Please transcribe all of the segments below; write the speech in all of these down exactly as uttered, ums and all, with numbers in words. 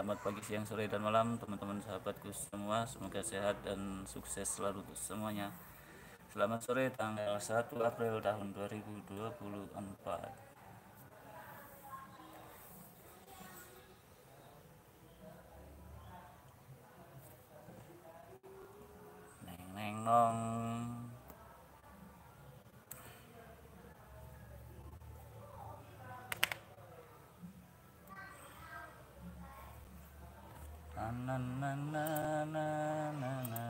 Selamat pagi, siang, sore, dan malam teman-teman sahabatku semua. Semoga sehat dan sukses selalu untuk semuanya. Selamat sore tanggal satu April tahun dua ribu dua puluh empat. Neng neng nong. Na na na na na na na.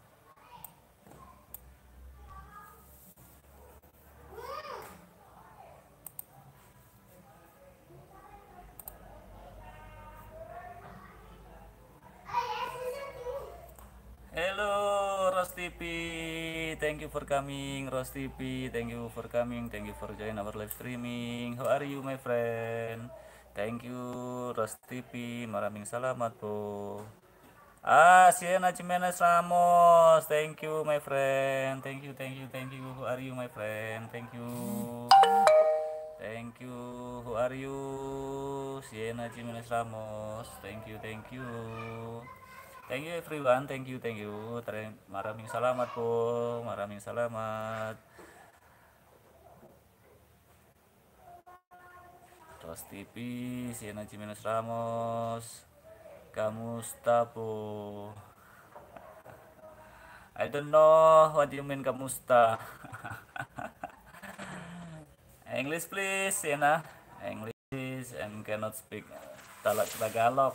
Hello Ros T V, thank you for coming. Ros T V, thank you for coming. Thank you for join our live streaming. How are you my friend? Thank you Ros T V, maraming salamat po. Ah, Siena Jimenez Ramos, thank you my friend. Thank you, thank you, thank you. Who are you my friend? Thank you. Thank you. Who are you? Siena Jimenez Ramos. Thank you, thank you. Thank you everyone, thank you, thank you. Terima maraming salamat po, maraming salamat. Ros T V, Siena Jimenez Ramos, kamusta po? I don't know what you mean kamusta. English please, Siena. English and cannot speak Tagalog.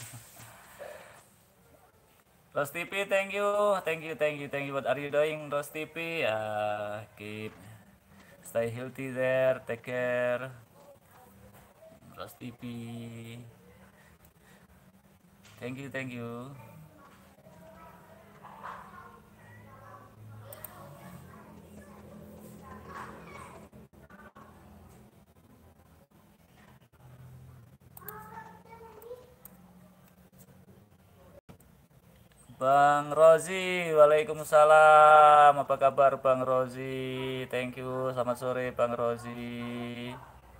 Ros T V, thank you, thank you, thank you, thank you. What are you doing, Ros T V? Uh, keep, stay healthy there, take care. Ros T V, thank you, thank you. Bang Rozi, waalaikumsalam. Apa kabar Bang Rozi? Thank you, selamat sore Bang Rozi.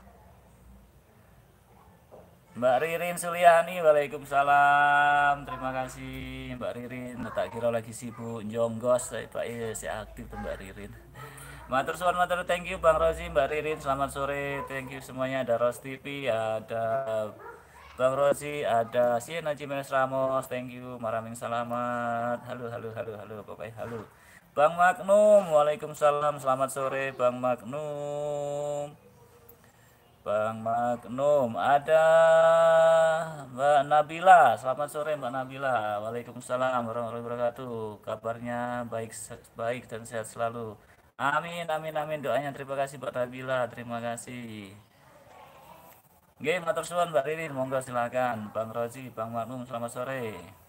Mbak Ririn Suliani, waalaikumsalam. Terima kasih Mbak Ririn. Tak kira lagi sibuk jonggos, saya Pak iya si aktif tuh Mbak Ririn. Matur suwun matur, thank you Bang Rozi, Mbak Ririn, selamat sore. Thank you semuanya. Ada Ros T V, ada Bang Rozi, ada Siena Jimenez Ramos, thank you. Maraming salamat. Halo, halo, halo, halo, pokoknya halo. Bang Magnum, waalaikumsalam. Selamat sore Bang Magnum. Bang Magnum, ada Mbak Nabila. Selamat sore Mbak Nabila. Waalaikumsalam warahmatullahi wabarakatuh. Kabarnya baik baik dan sehat selalu. Amin amin amin, doanya terima kasih Mbak Nabila. Terima kasih. Oke, matur suwun Mbak Ririn, monggo silakan. Bang Rozi, Bang Magnum, selamat sore.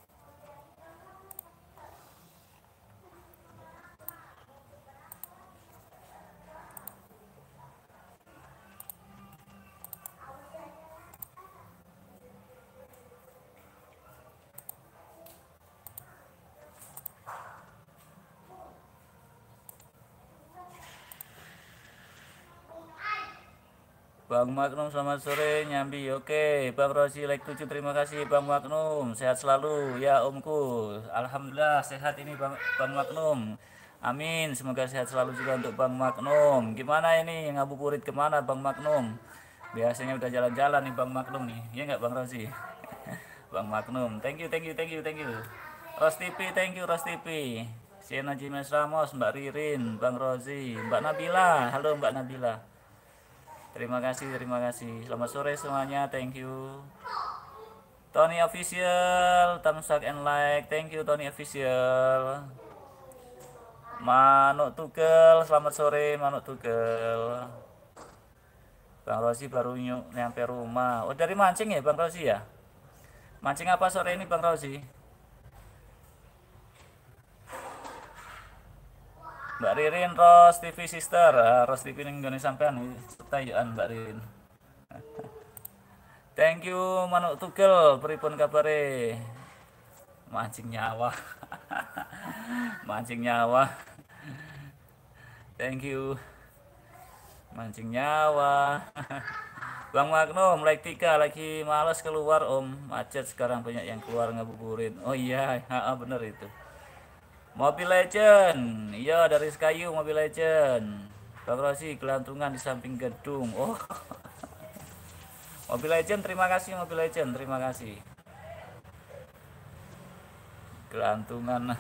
Bang Magnum selamat sore nyambi. Oke Bang Rozi like tujuh, terima kasih Bang Magnum, sehat selalu ya omku. Alhamdulillah sehat ini Bang, Bang Magnum, amin, semoga sehat selalu juga untuk Bang Magnum. Gimana ini ngabuburit kemana Bang Magnum? Biasanya udah jalan-jalan nih Bang Magnum nih, ya nggak Bang Rozi? Bang Magnum, thank you, thank you, thank you, thank you. Ros T V, thank you Ros T V. Siena Jimenez Ramos, Mbak Ririn, Bang Rozi, Mbak Nabila, halo Mbak Nabila. Terima kasih, terima kasih. Selamat sore semuanya, thank you. Tony Official, thumbs up and like, thank you Tony Official. Manuk Tugel, selamat sore Manuk Tugel. Bang Rosi baru nyampe rumah. Oh dari mancing ya Bang Rosi ya? Mancing apa sore ini Bang Rosi? Mbak Ririn, Ros T V sister, ah, Ros T V ini gak sampean tayuan Mbak Ririn. Thank you Manuk Tugel, pripun kabare? Mancing nyawa. Mancing nyawa. Thank you. Mancing nyawa. Bang Magnum, like tiga lagi males keluar om, macet sekarang banyak yang keluar ngabuburit. Oh iya, ha, bener itu. Mobile Legend, iya dari Sekayu Mobile Legend. Bang Rosi gelantungan di samping gedung. Oh, Mobile Legend, terima kasih Mobile Legend, terima kasih. Gelantungan.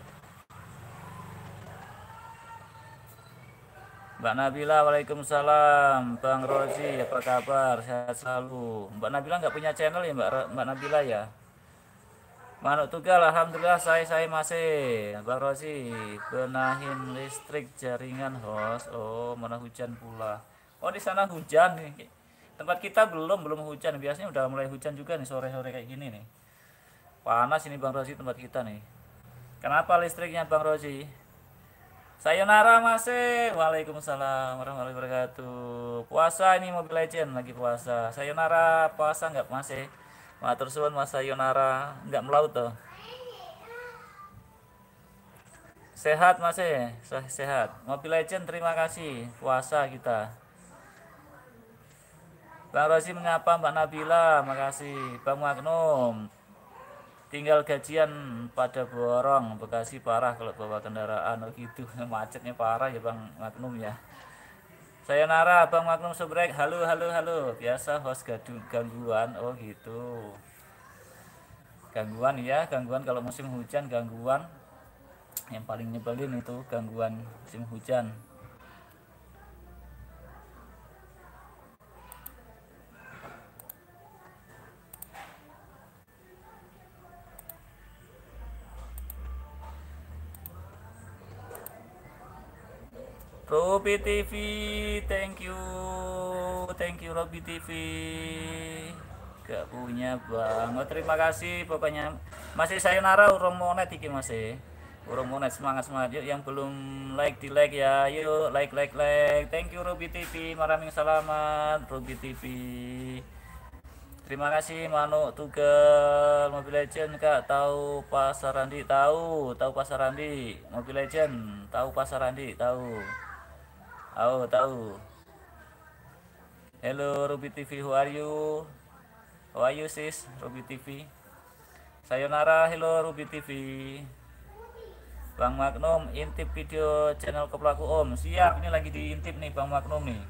Mbak Nabila, waalaikumsalam. Bang Rosi, apa kabar? Sehat selalu. Mbak Nabila nggak punya channel ya Mbak, Mbak Nabila ya? Manuk Tunggal, alhamdulillah saya saya masih. Bang Rosi, benahin listrik jaringan host. Oh, mana hujan pula. Oh, di sana hujan nih. Tempat kita belum belum hujan. Biasanya udah mulai hujan juga nih sore-sore kayak gini nih. Panas ini Bang Rosi tempat kita nih. Kenapa listriknya Bang Rosi? Sayonara masih. Waalaikumsalam warahmatullahi wabarakatuh. Puasa ini Mobile Legend lagi puasa. Sayonara puasa nggak masih? Matur suwun Mas Sayonara nggak melaut tuh. Sehat masih, sehat. Mobile Legend terima kasih. Puasa kita. Bang Rosi menyapa Mbak Nabila, makasih. Bang Magnum, tinggal gajian pada Borong, Bekasi parah kalau bawa kendaraan. Oh gitu, macetnya parah ya Bang Magnum ya. Sayonara Bang Magnum Subrek, halo halo halo. Biasa host gadung gangguan. Oh gitu. Gangguan ya, gangguan kalau musim hujan, gangguan yang paling nyebelin itu gangguan musim hujan. Robi T V, thank you, thank you Robi T V. Gak punya bang, oh, terima kasih pokoknya. Masih sayonara urung monet iki masih, urung monet, semangat semangat. Yuk yang belum like di like ya, yuk like like like. Thank you Robi T V, maraming selamat Robi T V. Terima kasih Manuk Tunggal Mobile Legend kak. Tahu Pasar Randi? Tahu, tahu Pasar Randi. Mobile Legend, tahu Pasar Randi? Tahu. Tahu, tahu. Hello Ruby T V, how are you? How are you sis? Ruby T V. Sayonara, hello Ruby T V. Bang Magnum, intip video channel Keplaku Om. Siap, ini lagi diintip nih Bang Magnum nih.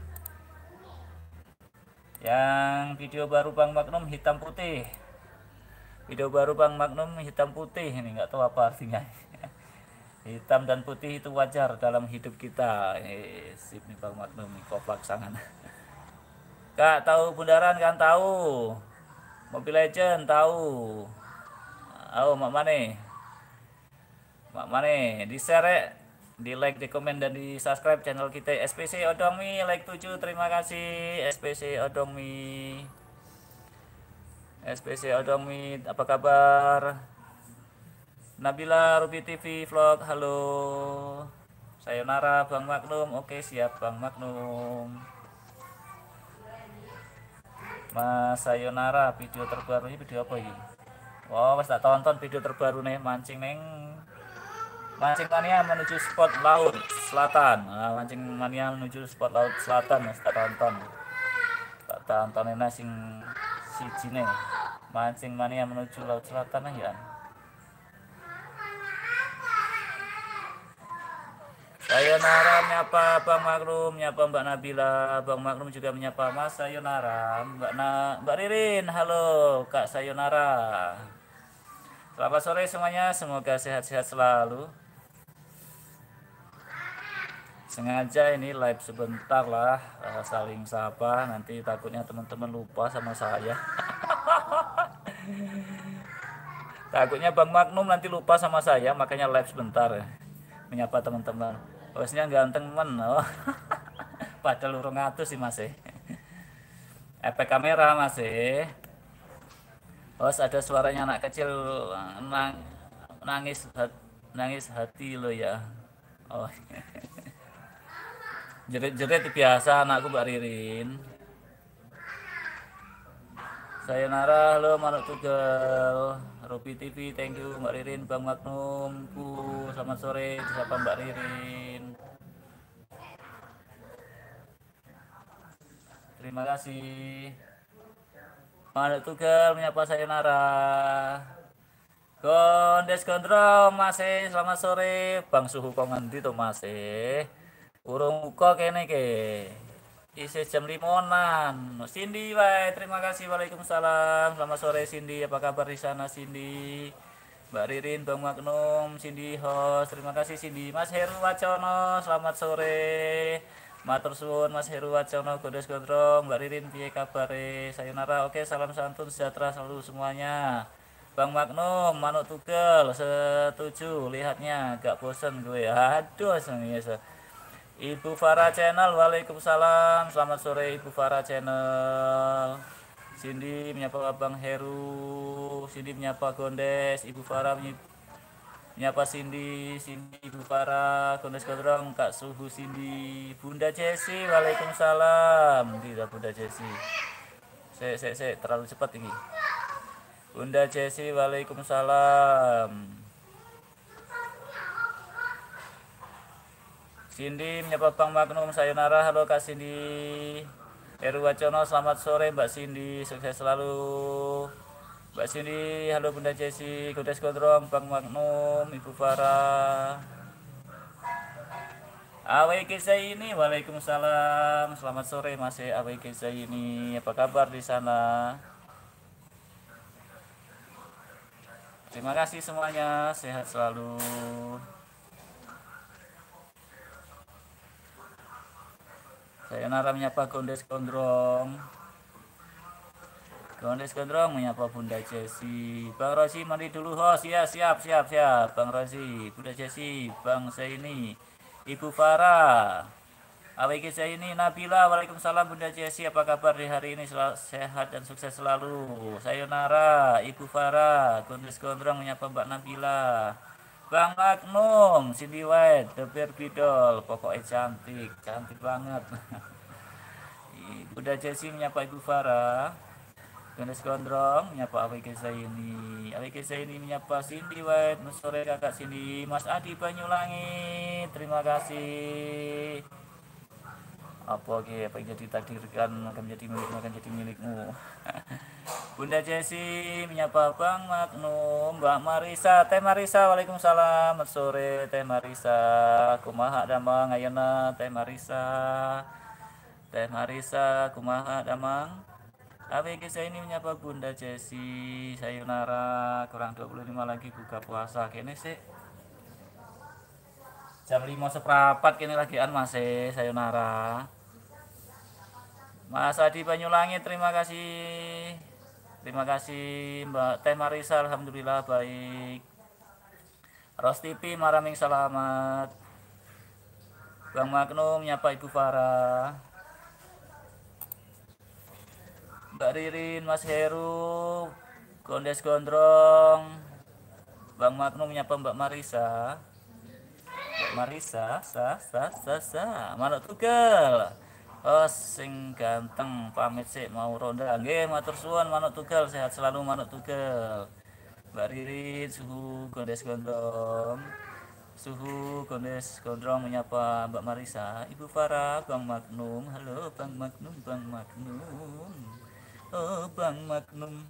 Yang video baru Bang Magnum hitam putih. Video baru Bang Magnum hitam putih ini nggak tahu apa artinya. Hitam dan putih itu wajar dalam hidup kita. Eh, sip nih Bang Magnum nih koplak sangan. Kak tahu bundaran kan tahu. Mobile Legend tahu. Oh, mak mane. Mak mane di share, di like, di komen dan di subscribe channel kita S P C Odomi like tujuh. Terima kasih S P C Odomi. S P C Odomi apa kabar? Nabila Ruby T V vlog, halo. Sayonara Bang Magnum, oke siap Bang Magnum. Mas Sayonara, video terbarunya video apa ini? Wow, mas tak tonton video terbaru nih, mancing neng. Mancing mania menuju spot laut selatan. Nah, mancing mania menuju spot laut selatan, mas tak tonton. Tak tonton ini sing si Cine. Mancing mania menuju laut selatan ya. Sayonara menyapa Bang Magnum, menyapa Mbak Nabila, Bang Magnum juga menyapa Mas Sayonara, Mbak Na, Mbak Ririn, halo Kak Sayonara. Selamat sore semuanya, semoga sehat-sehat selalu. Sengaja ini live sebentar lah, saling sapa, nanti takutnya teman-teman lupa sama saya. Takutnya Bang Magnum nanti lupa sama saya, makanya live sebentar menyapa teman-teman. Hostnya ganteng men, oh. Padahal urung ngatus sih masih. Efek kamera masih. Host ada suaranya anak kecil nang, nangis hat, nangis hati lo ya. Oh. Jerit-jerit biasa anakku Mbak Ririn. Sayonara, halo Manuk Tunggal, Ruby T V, thank you Mbak Ririn, Bang Magnum, ku selamat sore, siapa Mbak Ririn. terima kasih. Manuk Tugel menyapa sayonara. Gondes gondrong masih selamat sore. Bang suhu kok ngendi to masih? Urung buka kene ke. Isi jam limonan. Cindy wae, terima kasih. Waalaikumsalam. Selamat sore Cindy. Apa kabar di sana Cindy? Mbak Ririn, Bang Magnum, Cindy host. Terima kasih Cindy. Mas Heru Wacono, selamat sore. Matur suwun Mas Heru Wacono, Gondes gondrong. Mbak Ririn piye kabare? Sayonara. Oke, salam santun sejahtera selalu semuanya. Bang Magnum, Manuk Tugel, setuju, lihatnya gak bosen gue. Aduh, semuanya. Ibu Farah Channel, waalaikumsalam. Selamat sore Ibu Farah Channel. Cindy menyapa Bang Heru, Cindy menyapa Gondes, Ibu Farah menyapa Cindy, Cindy Ibu Farah, Gondes Gondrong, Kak Suhu Cindy, Bunda Jessi, waalaikumsalam. Tidak Bunda Jessi. Saya, saya, saya terlalu cepat ini. Bunda Jessi, waalaikumsalam. Cindy menyapa Bang Magnum, sayonara, halo Kak Cindy. Heru Wacono, selamat sore Mbak Cindy, sukses selalu. Mbak Cindy, halo Bunda Jessi, Gondes Gondrong, Bang Magnum, Ibu Farah. A W G Zaini, waalaikumsalam, selamat sore Mas A W G Zaini, apa kabar di sana? Terima kasih semuanya, sehat selalu. Sayonara menyapa Gondes Gondrong. Gondes Gondrong menyapa Bunda Jessi. Bang Rosi mandi dulu host. Ya siap siap siap. Bang Rosi, Bunda Jessi, Bang Zaini, Ibu Farah, A W G Zaini, Nabila, waalaikumsalam Bunda Jessi. Apa kabar di hari ini? Sel sehat dan sukses selalu. Sayonara, Ibu Farah, Gondes Gondrong menyapa Mbak Nabila. Bang Magnum, Cindy White, The Barbie Doll, pokoknya cantik, cantik banget. Bunda Jessi menyapa Ibu Farah, Gondes Gondrong menyapa A W G Zaini, A W G Zaini menyapa Cindy White, sore kakak Cindy, Mas Adi Banyulangi, terima kasih. Apa oke, apa yang jadi takdirkan akan menjadi milikmu, akan jadi milikmu. Bunda Jessi menyapa Bang Magnum, Mbak Marisa, Teh Marisa, waalaikumsalam, selamat sore Teh Marisa, kumaha damang ayeuna Teh Marisa, Teh Marisa, kumaha damang. A W G Zaini menyapa Bunda Jessi, sayonara, kurang dua puluh lima lagi buka puasa, kene sih. Jam lima seprapat kene lagian masih, sayonara. Mas Adi Banyulangi, terima kasih. Terima kasih Mbak Teh Marisa, alhamdulillah baik. Ros T V maraming selamat. Bang Magnum nyapa Ibu Farah. Mbak Ririn, Mas Heru, Gondes Gondrong. Bang Magnum nyapa Mbak Marisa. Mbak Marisa, sa sa sa sa. Manuk Tugel. Oh sing ganteng pamit sih mau ronda. Nggih matur suwun Manuk Tugel, sehat selalu Manuk Tugel. Mbak Ririn, Suhu, Gondes Gondrong. Suhu, Gondes Gondrong menyapa Mbak Marisa, Ibu Farah, Bang Magnum. Halo Bang Magnum, Bang Magnum. Oh Bang Magnum.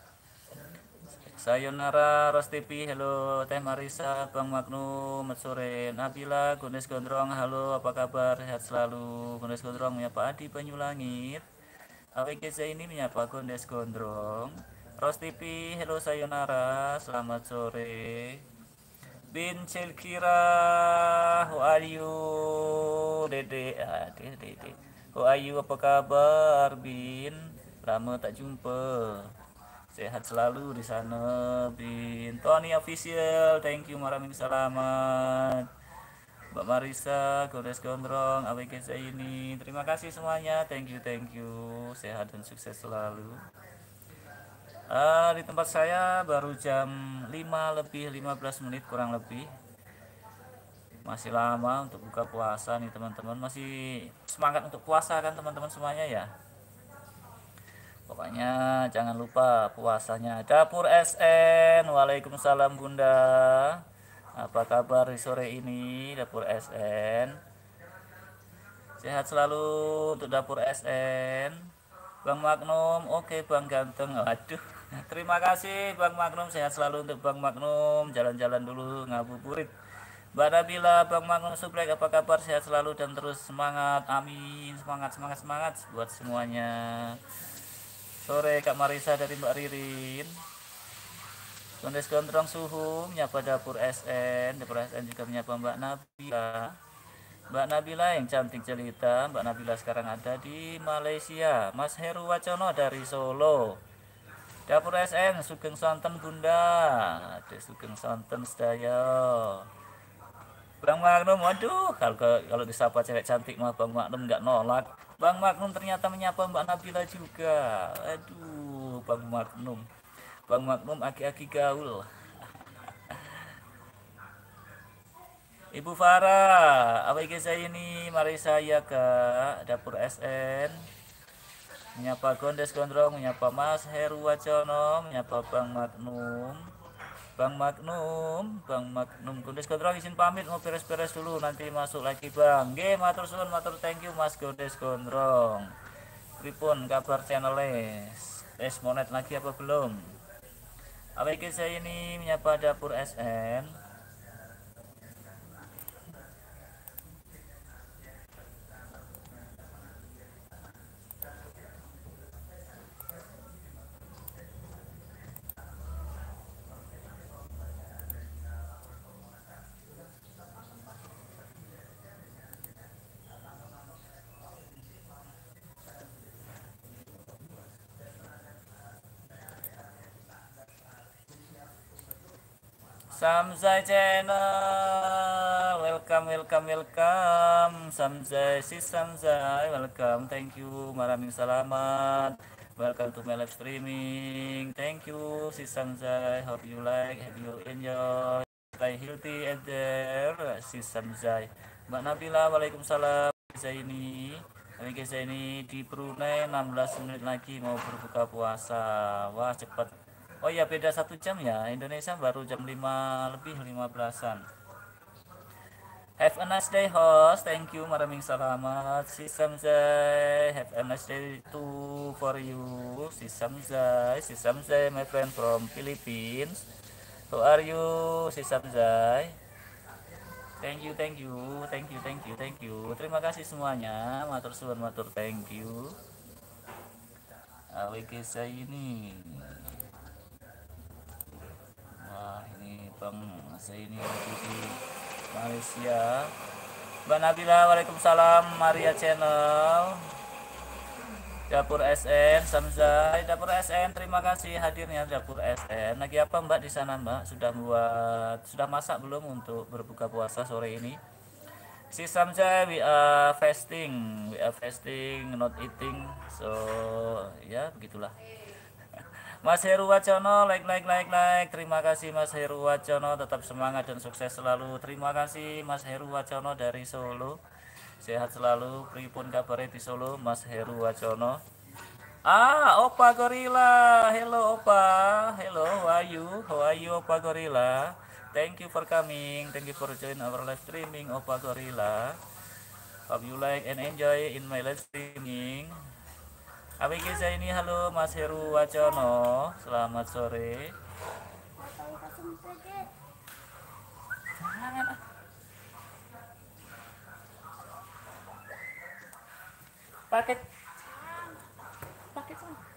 Sayonara Ros T V, halo Teh Marisa, Bang Magnum, sore Nabila, Gondes Gondrong, halo apa kabar, sehat selalu. Gondes Gondrong menyapa Adi Banyulangit, A W G Zaini menyapa Gondes Gondrong. Ros T V, halo sayonara, selamat sore. Bin Cilkira, how are you? Dede, ah, dede, dede. How are you, apa kabar Bin? Lama tak jumpa. Sehat selalu di sana, Bin. Tony Official, thank you, maraming salamat. Mbak Marisa, Gondes Gondrong, A W G Zaini, terima kasih semuanya, thank you, thank you. Sehat dan sukses selalu. Uh, di tempat saya baru jam lima lebih lima belas menit kurang lebih. Masih lama untuk buka puasa nih teman-teman. Masih semangat untuk puasa kan teman-teman semuanya ya. Pokoknya jangan lupa puasanya. Dapur S N, waalaikumsalam Bunda. Apa kabar di sore ini Dapur S N? Sehat selalu untuk dapur S N. Bang Magnum, oke Bang Ganteng. Waduh, terima kasih Bang Magnum. Sehat selalu untuk Bang Magnum. Jalan-jalan dulu ngabuburit. Mbak Nabila, Bang Magnum Suplek, apa kabar? Sehat selalu dan terus semangat. Amin. Semangat, semangat, semangat buat semuanya. Sore Kak Marisa dari Mbak Ririn. Kondes Gondrong Suhu menyapa dapur S N. Dapur S N juga menyapa Mbak Nabila. Mbak Nabila yang cantik jelita. Mbak Nabila sekarang ada di Malaysia. Mas Heru Wacono dari Solo. Dapur S N Sugeng Sonten Bunda. Ada Sugeng Sonten sedaya. Bang Magnum, waduh, kalau kalau disapa cewek cantik mah Bang Magnum nggak nolak. Bang Magnum ternyata menyapa Mbak Nabila juga. Aduh, Bang Magnum. Bang Magnum aki-aki gaul. Ibu Farah, apa saya ini? Mari saya ke dapur S N. Menyapa Gondes Gondrong, menyapa Mas Heru Wacono, menyapa Bang Magnum. Bang Magnum, Bang Magnum, Gondes Gondrong izin pamit, mau beres-beres dulu, nanti masuk lagi Bang. Nggih, matur suwun, matur thank you Mas Gondes Gondrong. Pripun kabar channelnya? Tes monet lagi apa belum? Apa saya ini menyapa dapur S N. Samzai channel, welcome, welcome, welcome. Samzai, si Samzai, welcome, thank you, maraming salamat. Welcome to my live streaming, thank you, si Samzai. Hope you like, hope you enjoy, stay healthy and there, si Samzai. Mbak Nabila, waalaikumsalam. Saya ini, kami saya ini di Brunei, enam belas menit lagi mau berbuka puasa. Wah cepat. Oh iya beda satu jam ya, Indonesia baru jam lima lebih lima belasan. Have a nice day host, thank you, maraming salamat. Si Samzai, have a nice day too for you. Si Samzai, si Samzai, my friend from Philippines. How are you, si Samzai? Thank you, thank you, thank you, thank you, thank you. Terima kasih semuanya, matur suwun, matur thank you. A W G saya ini. Wah ini Bang, saya ini lagi di Malaysia. Mbak Nabila, waalaikumsalam. Maria channel, dapur S N, Samzai, dapur S N, terima kasih hadirnya dapur S N. Lagi apa Mbak di sana Mbak? Sudah buat, sudah masak belum untuk berbuka puasa sore ini? Si Samzai, we are fasting, we are fasting, not eating. So ya begitulah. Mas Heru Wacono, like, like, like, like. Terima kasih Mas Heru Wacono, tetap semangat dan sukses selalu. Terima kasih Mas Heru Wacono dari Solo. Sehat selalu. Pripun kabarnya di Solo, Mas Heru Wacono? Ah, Opa Gorilla. Hello Opa. Hello, how are you? How are you Opa Gorilla? Thank you for coming. Thank you for join our live streaming Opa Gorilla. Hope you like and enjoy in my live streaming. A W G saya ini, halo Mas Heru Wacono, selamat sore. Paket, paket.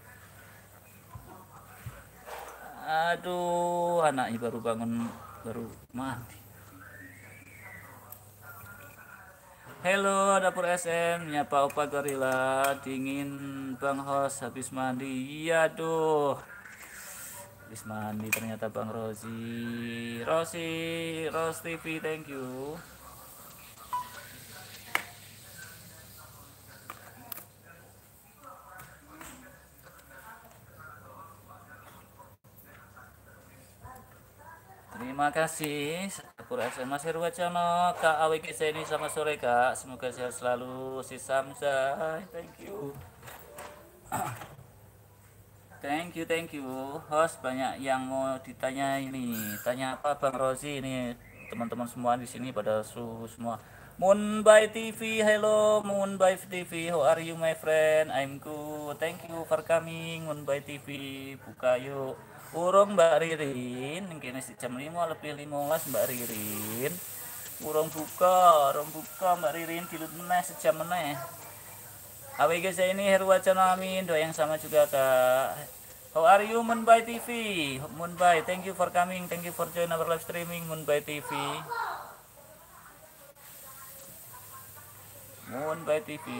Aduh, anaknya baru bangun, baru mati. Halo dapur S M, nyapa Opa Gorilla, dingin Bang Host habis mandi. Iya tuh, habis mandi ternyata Bang Rosi. Rosi, Ros T V, thank you. Terima kasih dapur S M, Mas Heru Wacono, Kak A W G saya ini, selamat sore Kak, semoga sehat selalu. Si Samzai, thank you. Thank you, thank you. Host banyak yang mau ditanya ini. Tanya apa Bang Rosi ini? Teman-teman semua di sini pada suhu semua. Moonby T V, hello Moonby T V, how are you my friend? I'm good, thank you for coming Moonby T V. Buka yuk. Urung Mbak Ririn, kini si jam lima lebih lima belas Mbak Ririn. Urung buka, urung buka Mbak Ririn, dilut meneh sejam meneh. A W G saya ini Heru Wacana Amin, doa yang sama juga Kak. How are you Moonby T V? Moonby, thank you for coming, thank you for join our live streaming Moonby T V. Moonby T V.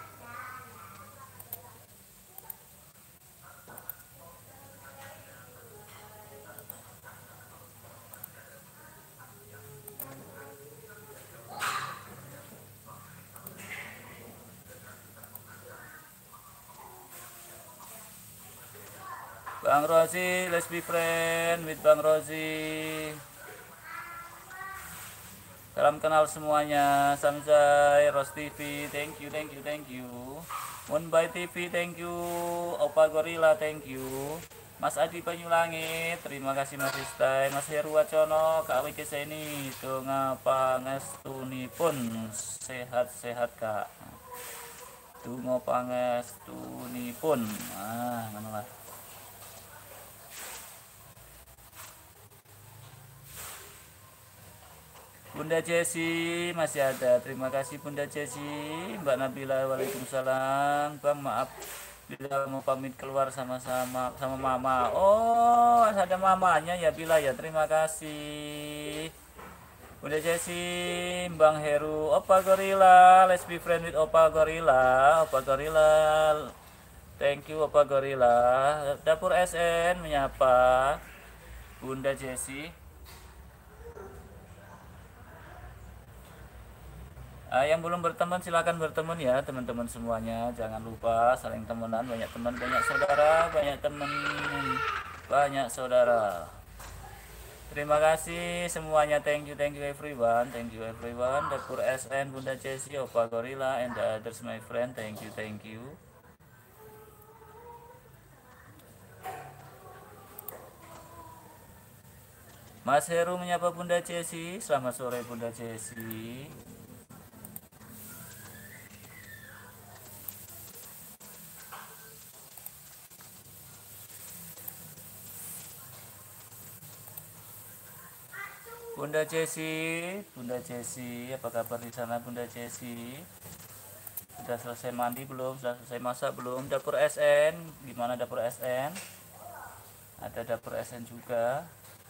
Bang Rozi, let's be friend with Bang Rozi. Salam kenal semuanya. Samsai, Ros T V, thank you, thank you, thank you. Moonby T V, thank you. Opa Gorilla, thank you. Mas Adi Banyulangit, terima kasih Mas Istai. Mas Heru Wacono, Kak W K ini, itu ngapa ngestuni pun sehat-sehat Kak. Tungo pangestuni pun, ah mana lah. Bunda Jesi masih ada, terima kasih Bunda Jesi. Mbak Nabila, waalaikumsalam. Bang maaf bila mau pamit keluar sama-sama sama mama. Oh ada mamanya ya Bila ya, terima kasih Bunda Jesi. Bang Heru, Opa Gorilla, let's be friend with Opa Gorilla. Opa Gorilla, thank you Opa Gorilla. Dapur S N menyapa Bunda Jesi. Uh, yang belum berteman silakan berteman ya teman-teman semuanya, jangan lupa saling temenan, banyak teman banyak saudara, banyak teman banyak saudara. Terima kasih semuanya, thank you thank you everyone, thank you everyone. Dapur S N, Bunda Jessie, Opa Gorilla and the others my friend, thank you thank you. Mas Heru menyapa Bunda Jessie, selamat sore Bunda Jessie. Bunda Jessie, Bunda Jessie, apa kabar di sana Bunda Jessie? Sudah selesai mandi belum? Sudah selesai masak belum? Dapur S N, gimana dapur S N? Ada dapur S N juga.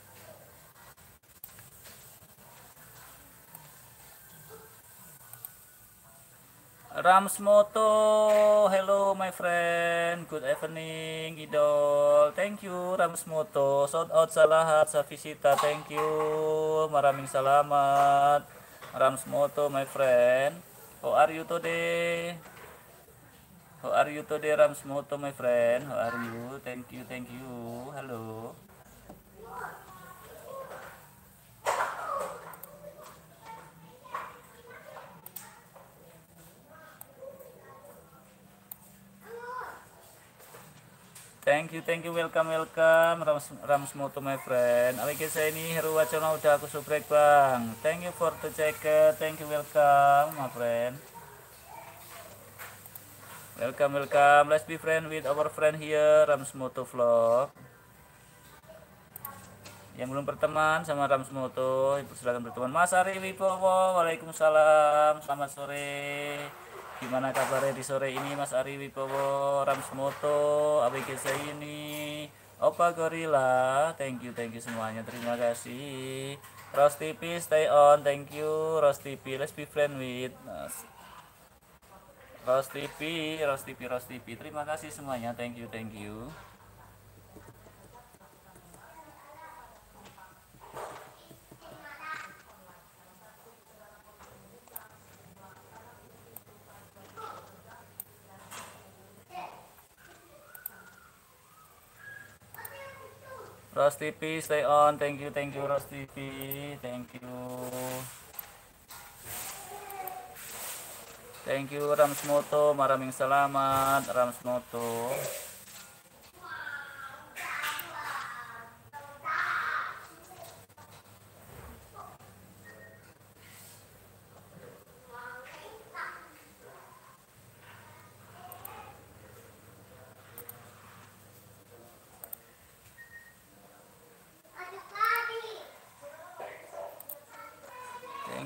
Ramsmoto, hello my friend, good evening Idol, thank you Ramsmoto, shout out Salahat Safisita, thank you, maraming salamat Ramsmoto my friend. How are you today? How are you today Ramsmoto my friend? How are you? Thank you, thank you, hello. Thank you, thank you, welcome, welcome, Rams, Ramsmoto my friend. Alike saya ini Heru Wacana udah aku subrek bang. Thank you for the check, thank you, welcome, my friend. Welcome, welcome, let's be friend with our friend here, Ramsmoto Vlog. Yang belum berteman sama Ramsmoto, ibu silakan berteman. Mas Ari Wibowo, waalaikumsalam, selamat sore. Gimana kabarnya di sore ini Mas Ari Wibowo, Ramsmoto, A W G ini, Opa Gorilla, thank you, thank you semuanya, terima kasih. Ros T V, stay on, thank you. Ros T V, let's be friend with Ros T V, Ros T V, Ros T V, terima kasih semuanya, thank you, thank you. Ros T V, stay on, thank you, thank you Ros T V, thank you. Thank you Ramsmoto, maraming salamat Ramsmoto.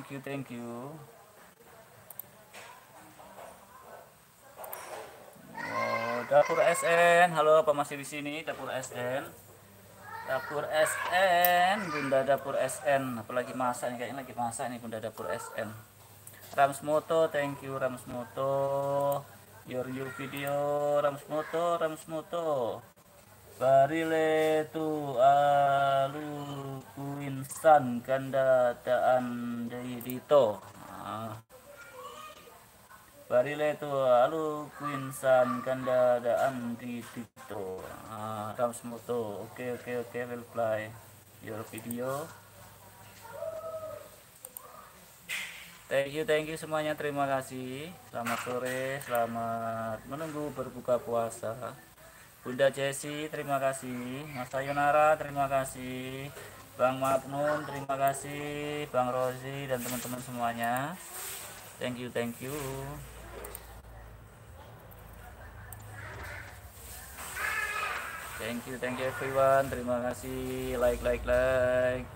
thank you thank you. Oh, dapur S N, halo apa masih di sini dapur S N? Dapur S N, Bunda dapur S N, apalagi masak nih, kayaknya lagi masak nih Bunda dapur S N. Ramsmoto, thank you Ramsmoto. Your your video Ramsmoto, Ramsmoto. Barile tu alu kuinsan kanda daan dari dito. Ah. Barile tu alu kuinsan kanda daan di dito. Ah, Ramsmoto. Oke oke oke, will play your video. Thank you, thank you semuanya. Terima kasih. Selamat sore, selamat menunggu berbuka puasa. Bunda Jessi, terima kasih. Mas Sayonara, terima kasih. Bang Magnum, terima kasih. Bang Rozi dan teman-teman semuanya. Thank you, thank you. Thank you, thank you everyone. Terima kasih. Like, like, like.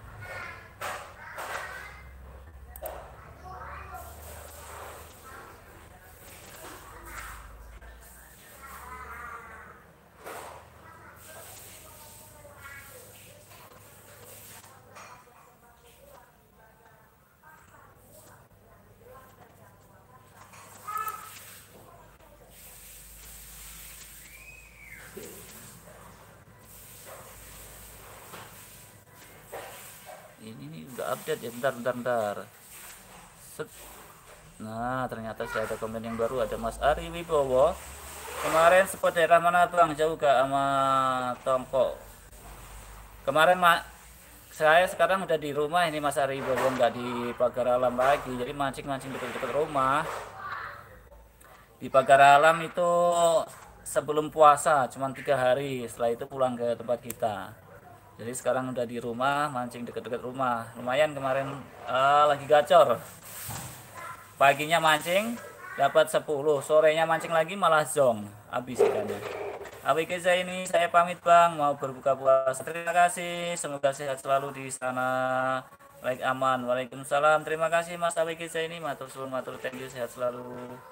Ini nih udah update ya, bentar bentar bentar. Set. Nah ternyata saya ada komen yang baru, ada Mas Ari Wibowo. Kemarin spot daerah mana Bang? Jauh gak sama Tongko? Kemarin mak saya sekarang udah di rumah ini Mas Ari Wibowo, nggak di pagar alam lagi, jadi mancing-mancing dekat-dekat rumah. Di pagar alam itu sebelum puasa cuma tiga hari, setelah itu pulang ke tempat kita. Jadi sekarang udah di rumah, mancing deket-deket rumah. Lumayan kemarin uh, lagi gacor. Paginya mancing dapat sepuluh, sorenya mancing lagi malah zong, habis ikannya. Awik ini saya pamit Bang, mau berbuka puasa. Terima kasih, semoga sehat selalu di sana. Baik aman. Waalaikumsalam. Terima kasih Mas Awik ini, matur suwun, matur thank you, sehat selalu.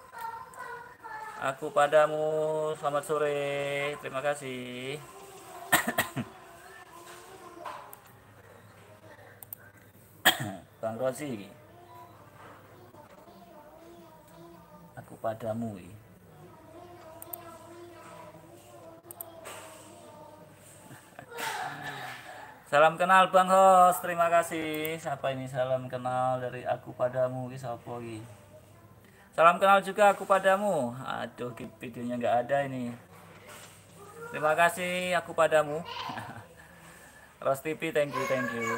Aku padamu, selamat sore. Terima kasih. Bang Rozi, aku padamu. Salam kenal Bang Host, terima kasih. Siapa ini salam kenal dari aku padamu? Siapa lagi? Salam kenal juga aku padamu. Aduh, videonya nggak ada ini. Terima kasih aku padamu. Ros T V, thank you, thank you.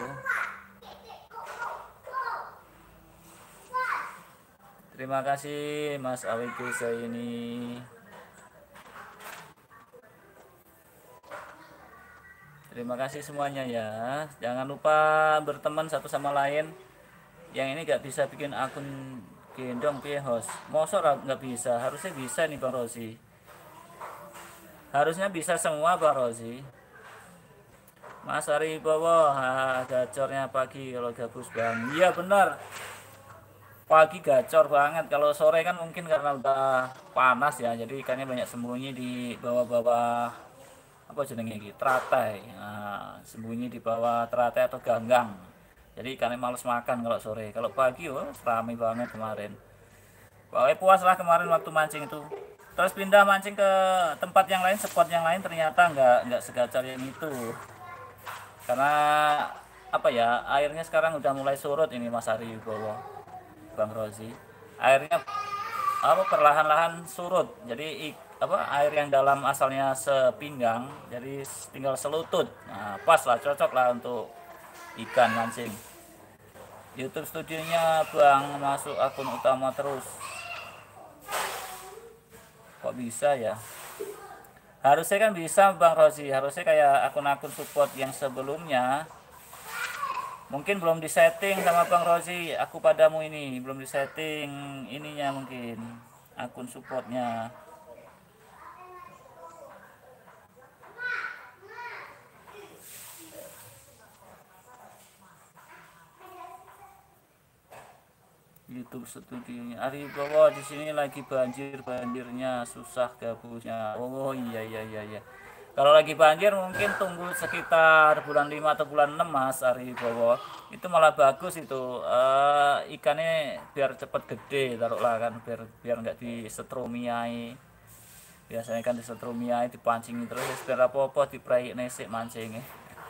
Terima kasih Mas Awik ini. Terima kasih semuanya ya. Jangan lupa berteman satu sama lain. Yang ini nggak bisa bikin akun gendong piye host. Mosok nggak bisa, harusnya bisa nih Bang Rozi. Harusnya bisa semua Bang Rozi. Mas Ari Bowo, ha, gacornya pagi kalau gabus Bang. Iya benar. Pagi gacor banget, kalau sore kan mungkin karena udah panas ya, jadi ikannya banyak sembunyi di bawah-bawah apa jenenge iki, teratai. Nah, sembunyi di bawah teratai atau ganggang. Jadi ikannya males makan kalau sore. Kalau pagi oh ramai banget kemarin. Pokoknya puas lah kemarin waktu mancing itu. Terus pindah mancing ke tempat yang lain, spot yang lain, ternyata nggak nggak segacor yang itu. Karena apa ya, airnya sekarang udah mulai surut ini Mas Ari Wibowo, Bang Rozi, airnya apa perlahan-lahan surut, jadi apa air yang dalam asalnya sepinggang jadi tinggal selutut. Nah, pas lah, cocok lah untuk ikan mancing. YouTube studionya Bang masuk akun utama terus, kok bisa ya? Harusnya kan bisa Bang Rozi, harusnya kayak akun-akun support yang sebelumnya. Mungkin belum disetting sama Bang Rozi, aku padamu ini belum disetting ininya, mungkin akun supportnya. YouTube studionya. Ari Bowo di sini lagi banjir, banjirnya susah gabusnya. Oh iya iya iya iya. Kalau lagi banjir mungkin tunggu sekitar bulan lima atau bulan enam Mas Ari Bowo. Itu malah bagus itu. Eh, ikannya biar cepet gede taruhlah kan biar biar nggak disetrumiai. Biasanya kan disetrumiai dipancing terus ya biar apa-apa dipreik nesik mancingnya.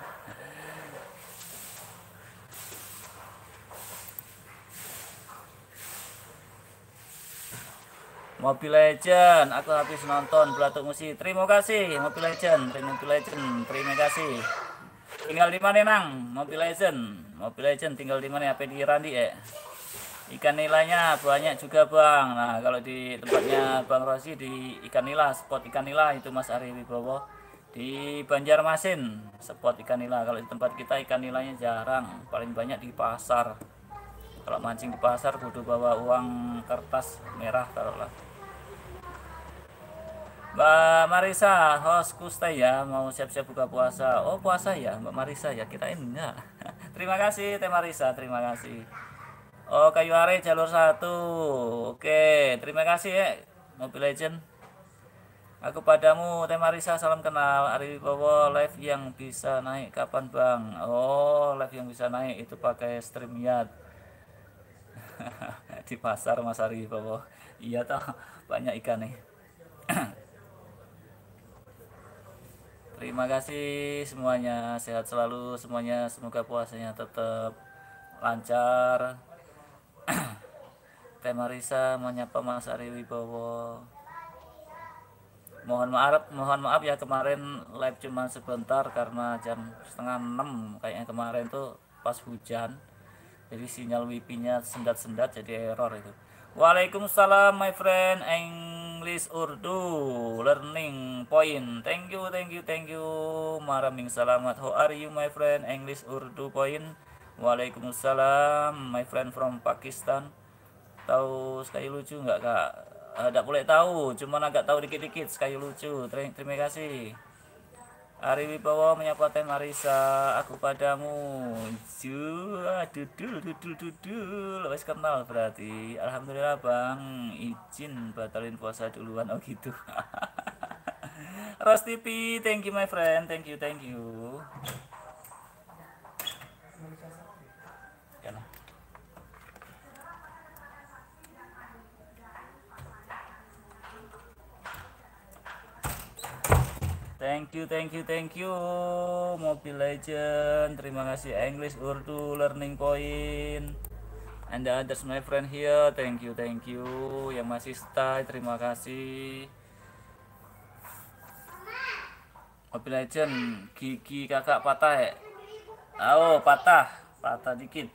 Mobile Legend, aku habis nonton Belatuk Musi. Terima kasih Mobile Legend, Mobile Legend, terima kasih. Tinggal di mana nang? Mobile Legend, Mobile Legend tinggal di mana? Apa di Randi ya? Ikan nilainya banyak juga bang. Nah kalau di tempatnya Bang Rosi di ikan nila, spot ikan nila itu Mas Ari Wibowo di Banjarmasin, spot ikan nila. Kalau di tempat kita ikan nilainya jarang, paling banyak di pasar. Kalau mancing di pasar kudu bawa uang kertas merah taruhlah. Mbak Marisa, hostku stay ya, mau siap-siap buka puasa. Oh puasa ya, Mbak Marisa ya, kirain enggak. Terima kasih Teh Marisa, terima kasih. Oh kayu are jalur satu, oke, terima kasih ya Mobile Legend. Aku padamu Teh Marisa, salam kenal. Ari Wibowo live yang bisa naik kapan bang? Oh live yang bisa naik itu pakai StreamYard. Di pasar Mas Ari Wibowo. Iya toh, banyak ikan nih. Terima kasih semuanya, sehat selalu semuanya, semoga puasanya tetap lancar. Teh Marisa menyapa Mas Ari Wibowo. Mohon maaf, mohon maaf ya kemarin live cuma sebentar karena jam setengah enam kayaknya kemarin tuh pas hujan. Jadi sinyal wifi-nya sendat-sendat jadi error itu. Waalaikumsalam my friend English Urdu learning point. Thank you, thank you, thank you. Maraming salamat. How are you my friend English Urdu point? Waalaikumsalam my friend from Pakistan. Tahu sekali lucu nggak kak? Tidak boleh tahu, cuman agak tahu dikit-dikit sekali lucu. Terima kasih. Ari Wibowo menyapa Teh Marisa, aku padamu. Jua, dudul, dudul, dudul. Wes kenal berarti. Alhamdulillah bang, izin batalin puasa duluan. Oh gitu. Ros T V, thank you my friend, thank you, thank you. Thank you, thank you, thank you, Mobile Legend. Terima kasih English Urdu Learning Point. And the others my friend here, thank you, thank you. Yang masih stay, terima kasih. Mobile Legend, gigi kakak patah ya? Oh, patah, patah dikit.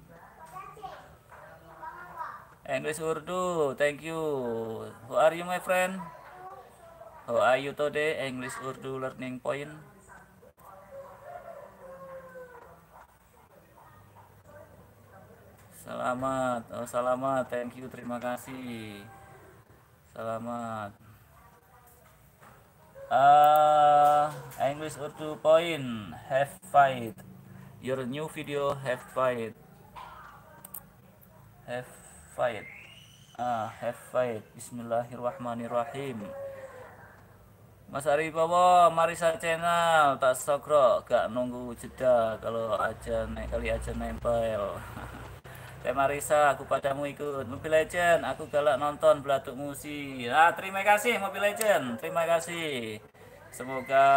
English Urdu, thank you. Who are you my friend? How are you today? English Urdu Learning Point. Selamat, oh selamat, thank you, terima kasih. Selamat. Uh, English Urdu Point, have fight. Your new video have fight. Have fight. Ah, have fight. Bismillahirrahmanirrahim. Mas Ari Wibowo, Marisa Channel, tak sokro, gak nunggu jeda kalau aja naik kali aja nempel. Teh Marisa, aku padamu ikut. Mobile Legend, aku galak nonton Belatuk Musi. Ah, terima kasih Mobile Legend, terima kasih. Semoga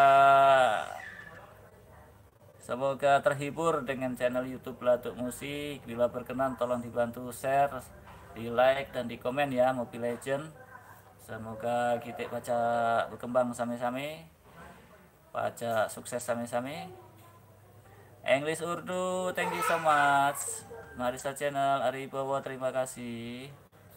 semoga terhibur dengan channel YouTube Belatuk Musi. Bila berkenan, tolong dibantu share, di like dan di komen ya Mobile Legend. Semoga kita baca berkembang sami-sami, baca sukses sami-sami. English Urdu, thank you so much. Marisa Channel, Ari Wibowo, terima kasih.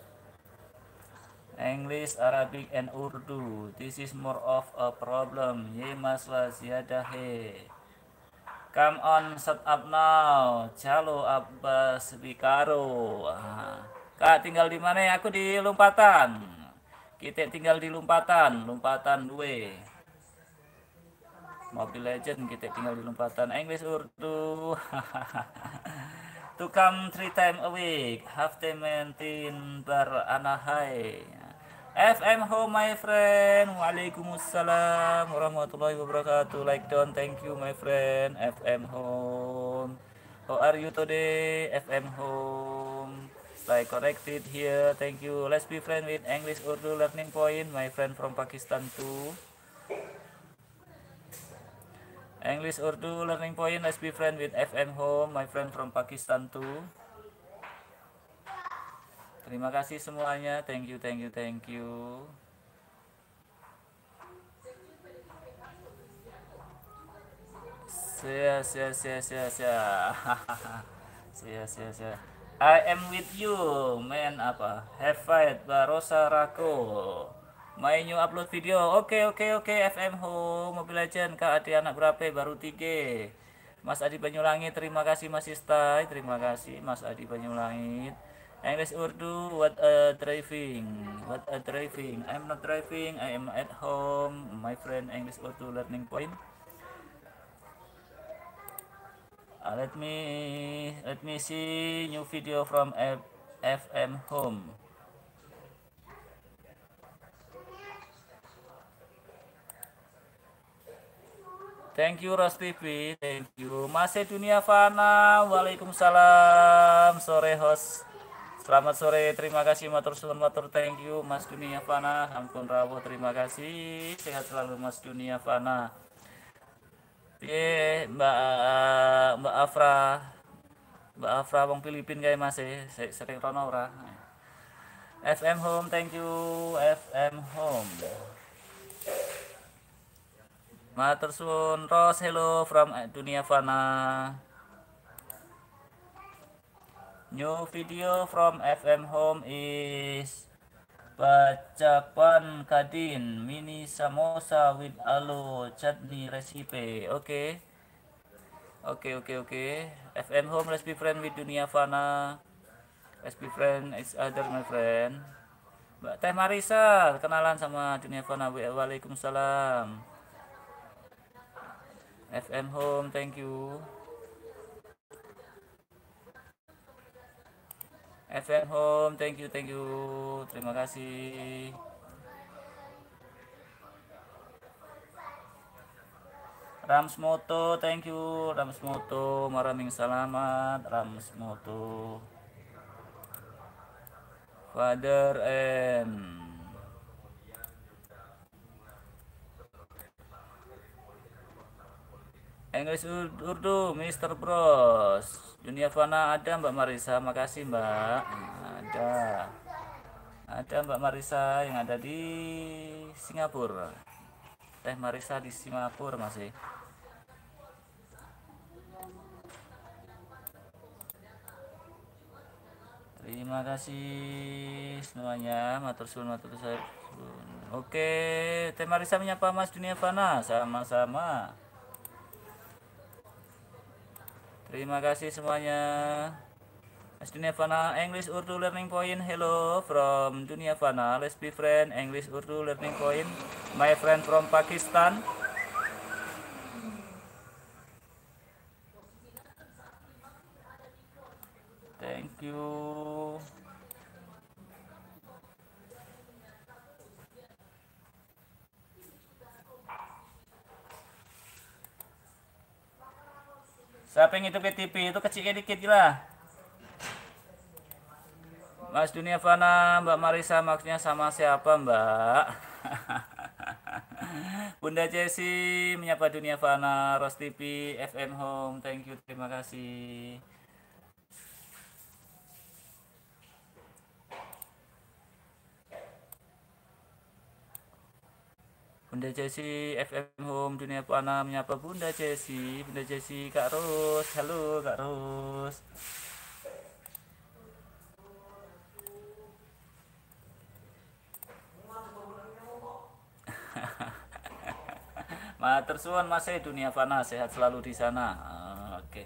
English, Arabic, and Urdu, this is more of a problem. Ye masla ziyadahe. Come on, shut up now. Calo Abbas Bikaro. Kak tinggal di mana? Aku di Lompatan. Kita tinggal di Lompatan, Lompatan dua. Mobile Legend kita tinggal di Lompatan. English Urdu. to come three times a week. Have to maintain bar anahai. F M home my friend. Waalaikumsalam warahmatullahi wabarakatuh. Like down, thank you my friend. F M home. How are you today? F M home. Stay connected here. Thank you. Let's be friend with English Urdu learning point. My friend from Pakistan too. English Urdu learning point. Let's be friend with F M home. My friend from Pakistan too. Terima kasih semuanya. Thank you, thank you, thank you. Sia, sia, sia, sia, sia. Sia, sia, sia. I am with you, man. Apa? Have fight, Barosa Rako. My new upload video. Oke, oke, oke. F M home Mobile Legend. Kak Adi anak berapa? Baru tiga. Mas Adi Banyulangit. Terima kasih Mas Istai. Terima kasih Mas Adi Banyulangit. English Urdu, what a driving, what a driving. I'm not driving, I am at home. My friend English Urdu learning point. Uh, let me let me see new video from F, F M home. Thank you Ros T V, thank you. Masih Dunia Fana, waalaikumsalam. Sore host. Selamat sore, terima kasih matur suwun matur thank you Mas Dunia Fana. Ampun rawuh, terima kasih. Sehat selalu Mas Dunia Fana. Piye Mbak Mbak Afra. Mbak Afra wong Filipin kae Mas e, sering rono ora. F M home, thank you F M home. Matur suwun Ros, hello from Dunia Fana. New video from F M home is Bacapan Kadin mini samosa with aloo chutney recipe. Oke. Oke, oke, oke. F M home, let's be friend with Dunia Fana. Let's be friend each other my friend. Mbak Teh Marisa, kenalan sama Dunia Fana. Waalaikumsalam. F M home, thank you. F M home, thank you, thank you. Terima kasih. Ramsmoto, thank you. Ramsmoto, maraming salamat. Ramsmoto. Father M. English Urdu, mister Bros. Dunia Fana ada Mbak Marisa, makasih Mbak. Ada. Ada Mbak Marisa yang ada di Singapura. Teh Marisa di Singapura masih. Terima kasih semuanya, matur suwun matur suwun. Oke, Teh Marisa menyapa Mas Dunia Fana, sama-sama. Terima kasih semuanya. Mas Dunia Fana, English Urdu learning point. Hello from Dunia Fana. Let's be friend. English Urdu learning point. My friend from Pakistan. Thank you. Siapa yang itu ke T V itu kecilnya dikit lah. Mas Dunia Fana, Mbak Marisa maksudnya sama siapa Mbak? Bunda Jessi menyapa Dunia Fana, Ros T V, F M home, thank you, terima kasih. Bunda Jessi, F M home, Dunia Fana menyapa Bunda Jessi, Bunda Jessi, Kak Ros, halo Kak Ros. Matur suwun Mas Dunia Fana, sehat selalu di sana. Oke.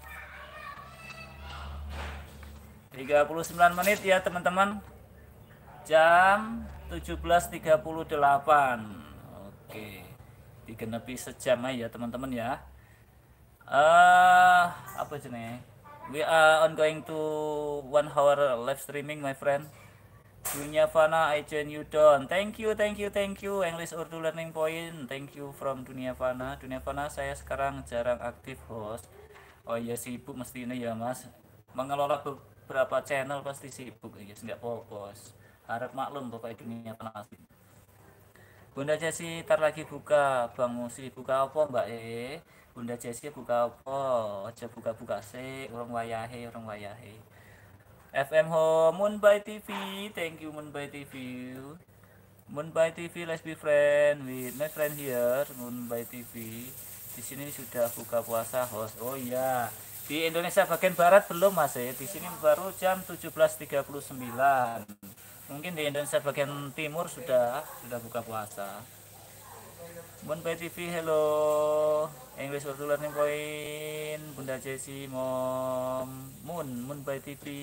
tiga puluh sembilan menit ya teman-teman. Jam tujuh belas tiga puluh delapan. Oke. Digenepi sejam ya teman-teman ya. Eh, uh, apa jenenge? We are on going to one hour live streaming, my friend. Dunia Fana, I join you down. Thank you, thank you, thank you. English Urdu Learning Point. Thank you from Dunia Fana. Dunia Fana, saya sekarang jarang aktif host. Oh iya sibuk mesti ini ya mas. Mengelola beberapa channel pasti sibuk. Ya yes, nggak fokus. Harap maklum pokoknya Dunia Fana. Bunda Jessi tar lagi buka. Bang Musi buka apa mbak E? Bunda Jessi buka apa? Aja buka-buka sih. Orang wayahe, orang wayahe. F M Home Moon by T V, thank you Moon by T V. Moon by T V, let's be friend with my friend here. Moon by T V. Di sini sudah buka puasa host. Oh iya, di Indonesia bagian barat belum mas ya. Di sini baru jam tujuh belas tiga puluh sembilan. Mungkin di Indonesia bagian timur sudah sudah buka puasa. Moon by T V, hello. English World Learning Point, Bunda Jessi, Mom, Moon, Moon by T V.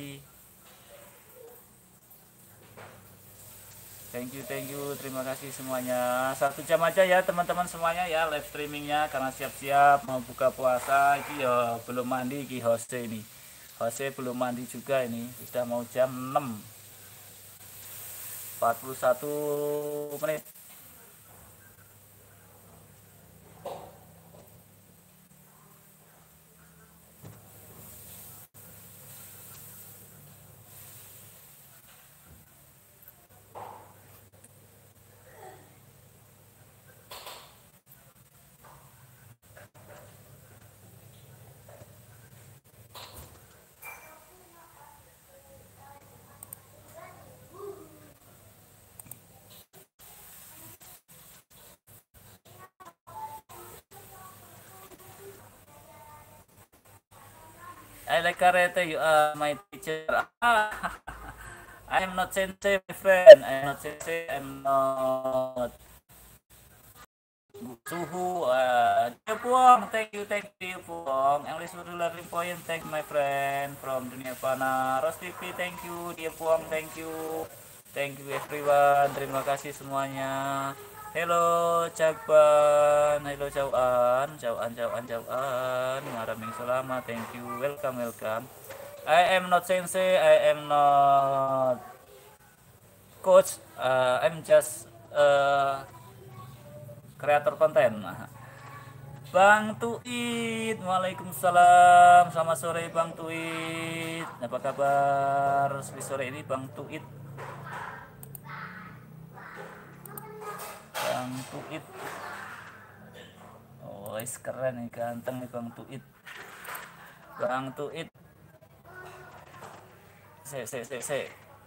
Thank you, thank you, terima kasih semuanya. Satu jam aja ya teman-teman semuanya ya live streamingnya karena siap-siap mau buka puasa. Ini ya belum mandi ki Jose ini. Jose belum mandi juga ini. Sudah mau jam enam empat puluh satu menit. I like karate, you are my teacher. Ah, I am not sensei, my friend. I am not sensei. I am not suhu. Uh, Dia Puong, thank you, thank you, Puong. English World Learning Point, thank my friend from Dunia Fana. Ros T V, thank you. Dia Puong, thank you. Thank you everyone. Terima kasih semuanya. Hello Cakban, hello Jauan, Jauan, Jauan, Jauan, Maraming selamat, thank you, welcome, welcome. I am not sensei, I am not coach, uh, I'm just uh, creator content. Bang Tuit, waalaikumsalam, selamat sore Bang Tuit, apa kabar sore ini Bang Tuit? Bang Tuit, oh keren nih, ganteng nih Bang Tuit. Bang Tuit, se se se se,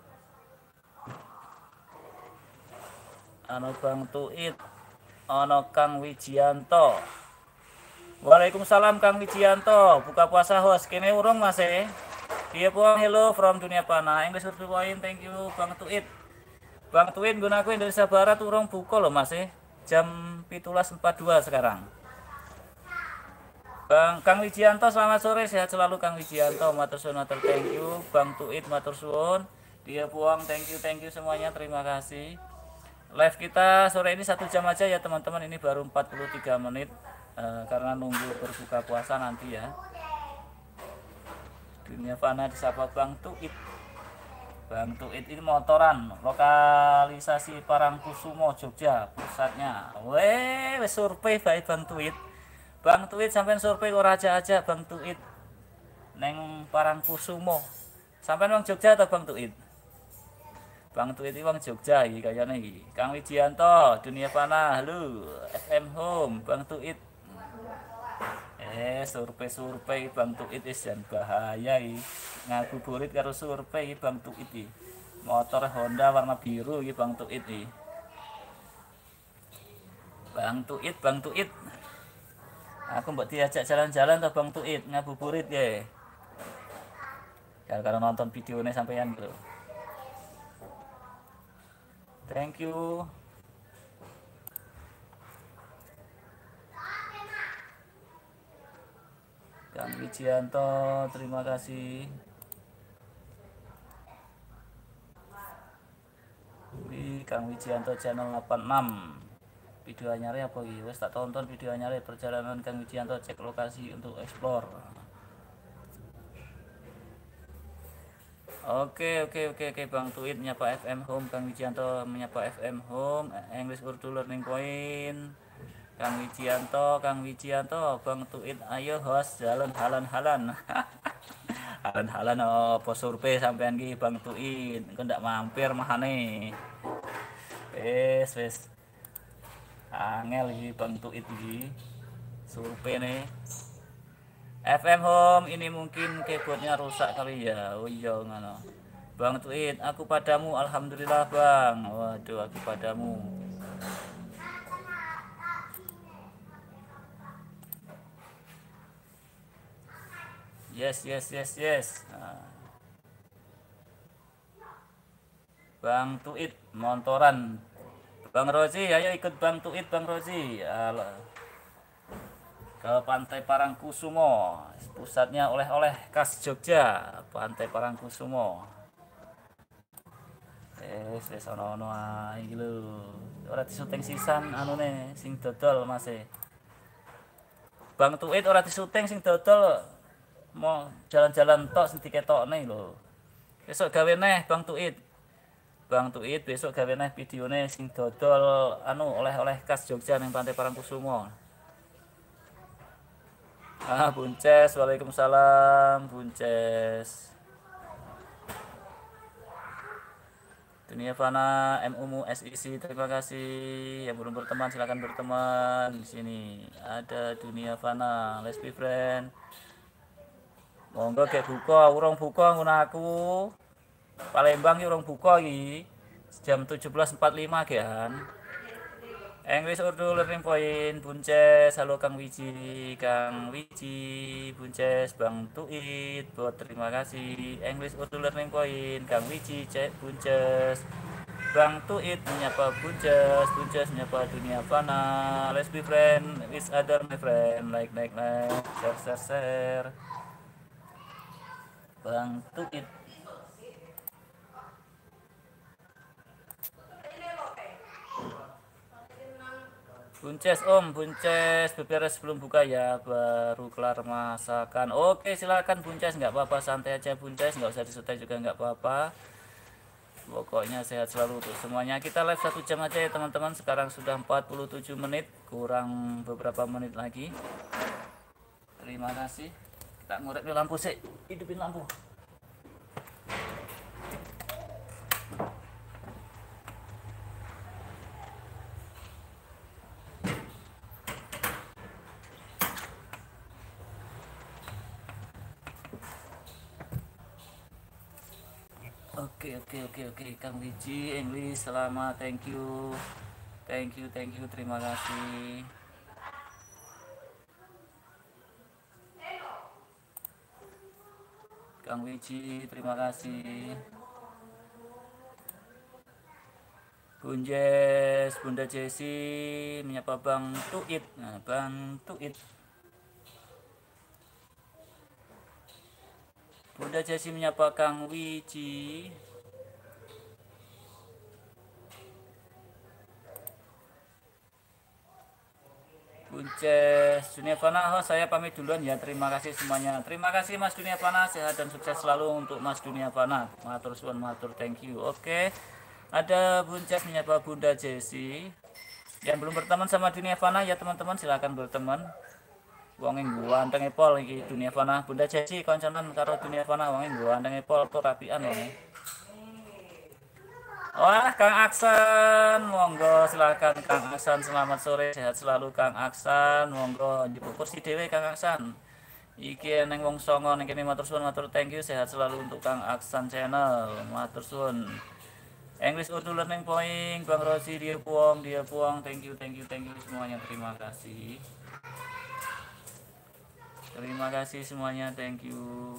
ano Bang Tuit, ano Kang Wijianto. Waalaikumsalam Kang Wijianto, buka puasa host, kene urung mas eh. Dia puang hello from Dunia Fana, English World Point, thank you Bang Tuit. Bang Tuin gunaku Indonesia Barat urung buka loh mas eh. Jam pitulas empat puluh dua sekarang. Bang Kang Wijianto selamat sore, sehat selalu Kang Wijianto, matur suwun, matur thank you. Bang Tuit matur suwun. Dia puang thank you, thank you semuanya, terima kasih. Live kita sore ini satu jam aja ya teman-teman, ini baru empat puluh tiga menit uh, karena nunggu berbuka puasa nanti ya. Dunia Fana disapa Bang Tuit. Bang Tuit ini motoran, lokalisasi Parangkusumo, Jogja, pusatnya. Weh, survei baik Bang Tuit. Bang Tuit sampai survei kok raja aja Bang Tuit. Neng Parangkusumo. Sampai wong Jogja atau Bang Tuit? Bang Tuit ini wong Jogja iki kayane iki. Kang Wijianto, Dunia Fana, halo, F M Home, Bang Tuit. Eh, survei-survei Bang Tuit is jan bahaya iki. Ngabuburit karo survei Bang Tuit iki. Motor Honda warna biru iki Bang Tuit iki. Bang Tuit, Bang Tuit. Aku mbok diajak jalan-jalan to Bang Tuit ngabuburit ya. Gara-gara nonton videonya sampean bro. Thank you. Kang Wijianto, terima kasih. Di Kang Wijianto channel delapan puluh enam. Video anyar apa iki? Wes tak tonton video anyar perjalanan Kang Wijianto, cek lokasi untuk explore. Oke, oke, oke, oke, Bang Tuit menyapa F M Home, Kang Wijianto menyapa F M Home, English Urdu Learning Point, Kang Wijianto, Kang Wijianto, Bang Tuit, ayo host jalan halan-halan. Halan-halan apa survei sampean ki Bang Tuit, engko ndak mampir mahane. Wes, wes. Angel iki Bang Tuit iki. Survei nih. F M Home ini mungkin keyboardnya rusak kali ya. Oh iya ngono. Bang Tuit, aku padamu, alhamdulillah Bang. Waduh, aku padamu. Yes, yes, yes, yes. Nah. Bang Tuit, montoran. Bang Rozi, ayo ikut Bang Tuit, Bang Rozi. Alah. Ke Pantai Parangkusumo, pusatnya oleh-oleh khas Jogja, Pantai Parangkusumo. Eh, wis ono-ono ae iki lho. Ora disuting sisan anune sing dodol Mas e. Bang Tuit ora disuting sing dodol, mau jalan-jalan tok sing diketokne lho. Besok gawe neh Bang Tuit. Bang Tuit besok gawe neh videone sing dodol anu oleh-oleh khas Jogja ning Pantai Parangkusumo. Ah, Bunces, waalaikumsalam, Bunces. Dunia Fana, M U M U, S I C, terima kasih. Yang belum berteman silahkan berteman. Di sini ada Dunia Fana, let's be friend. Monggo kayak buka, urung buka ngono aku. Palembang ki urung buka iki. Jam tujuh belas empat puluh lima kan. English Urdu Learning Point, Bunces, halo Kang Wiji, Kang Wiji, Bunces, Bang Tuit, buat terima kasih. English Urdu Learning Point, Kang Wiji, cek Bunces, Bang Tuit menyapa Bunces, Bunces menyapa Dunia Fana, let's be friend, with other my friend, like, like, like, share, share, share. Bang Tuit. Bunces Om, Bunces beberes sebelum buka ya, baru kelar masakan. Oke silakan Bunces, nggak apa-apa, santai aja Bunces, nggak usah disutai juga nggak apa-apa. Pokoknya sehat selalu untuk semuanya. Kita live satu jam aja ya teman-teman. Sekarang sudah empat puluh tujuh menit, kurang beberapa menit lagi. Terima kasih. Kita ngorek lampu sih, hidupin lampu. Oke oke oke oke Kang Wiji, English, selamat, thank you, thank you, thank you, terima kasih. Kang Wiji, terima kasih. Bunjes, Bunda Jesi, menyapa Bang Tuit, nah, Bang Tuit. Bunda Jesi menyapa Kang Wiji. Bunces, Dunia Fana, oh, saya pamit duluan ya. Terima kasih semuanya. Terima kasih Mas Dunia Fana, sehat dan sukses selalu untuk Mas Dunia Fana. Matur suwun, matur, thank you. Oke. Ada Bunces menyapa Bunda Jesi. Yang belum berteman sama Dunia Fana ya teman-teman silakan berteman. Wong ing ganteng epol iki Dunia Fana. Bunda Jesi konconan karo Dunia Fana wong ing ganteng epol tuh rapian wong. Wah, Kang Aksan, monggo silakan Kang Aksan, selamat sore, sehat selalu Kang Aksan, monggo di kursi dhewe Kang Aksan. Iki neng wong songo neng kene matur suwun, matur thank you, sehat selalu untuk Kang Aksan channel, matur suwun. English Urdu Learning Point, Bang Rosi, dia puang, dia puang, thank you, thank you, thank you semuanya, terima kasih. Terima kasih semuanya, thank you.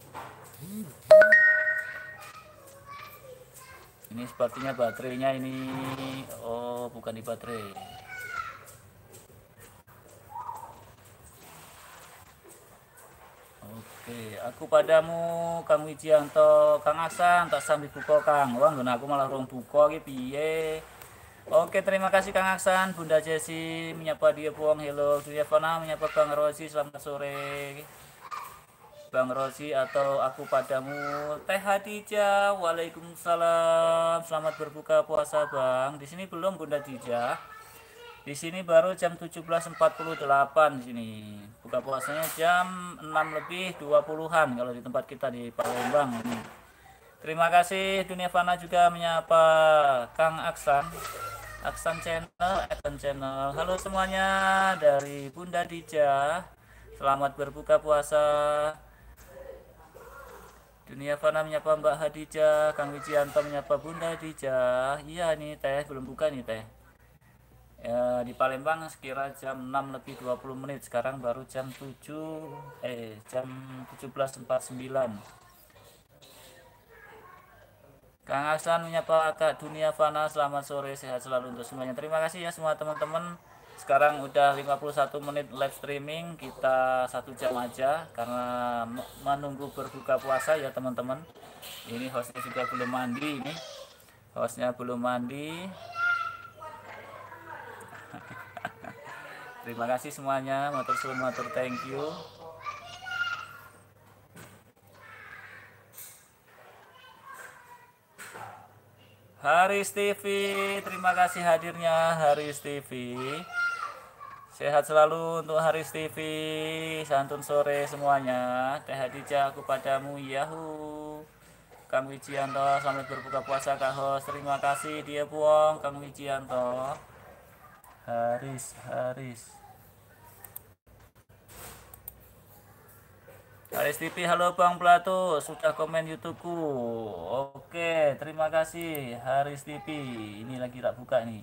Ini sepertinya baterainya ini, oh bukan di baterai. Oke, aku padamu Kang Wijianto, Kang Aksan, tak sambil buka Kang. Wah, nggon aku malah rong buka iki piye. Oke, terima kasih Kang Aksan, Bunda Jesi menyapa dia puang, hello, Dunia Fana menyapa Bang Rosi, selamat sore. Bang Rosi atau aku padamu. Teh Hadijah, waalaikumsalam. Selamat berbuka puasa Bang. Di sini belum Bunda Dijah. Di sini baru jam tujuh belas empat puluh delapan di sini. Buka puasanya jam enam lebih dua puluhan kalau di tempat kita di Palembang ini. Terima kasih Dunia Fana juga menyapa Kang Aksan. Aksan Channel, Aksan Channel. Halo semuanya dari Bunda Dijah. Selamat berbuka puasa. Dunia Fana menyapa Mbak Hadijah, Kang Wijianto menyapa Bunda Dijah. Iya nih teh, belum buka nih teh. Ya, di Palembang sekira jam enam lebih dua puluh menit. Sekarang baru jam tujuh eh jam tujuh belas empat puluh sembilan. Kang Aksan menyapa Kak Dunia Fana, selamat sore, sehat selalu untuk semuanya. Terima kasih ya semua teman-teman. Sekarang udah lima puluh satu menit live streaming, kita satu jam aja karena menunggu berbuka puasa ya teman-teman. Ini hostnya juga belum mandi ini, hostnya belum mandi. Terima kasih semuanya, matur suwun, matur thank you. Haris T V, terima kasih hadirnya Haris T V. Sehat selalu untuk Haris T V. Santun sore semuanya. Teh Hadijah, aku padamu. Yahoo. Kang Wijianto, selamat berbuka puasa Kak Host. Terima kasih dia buang Kang Wijianto. Haris, Haris. Haris T V, halo Bang Plato, sudah komen YouTubeku. Oke, terima kasih Haris T V. Ini lagi tak buka nih.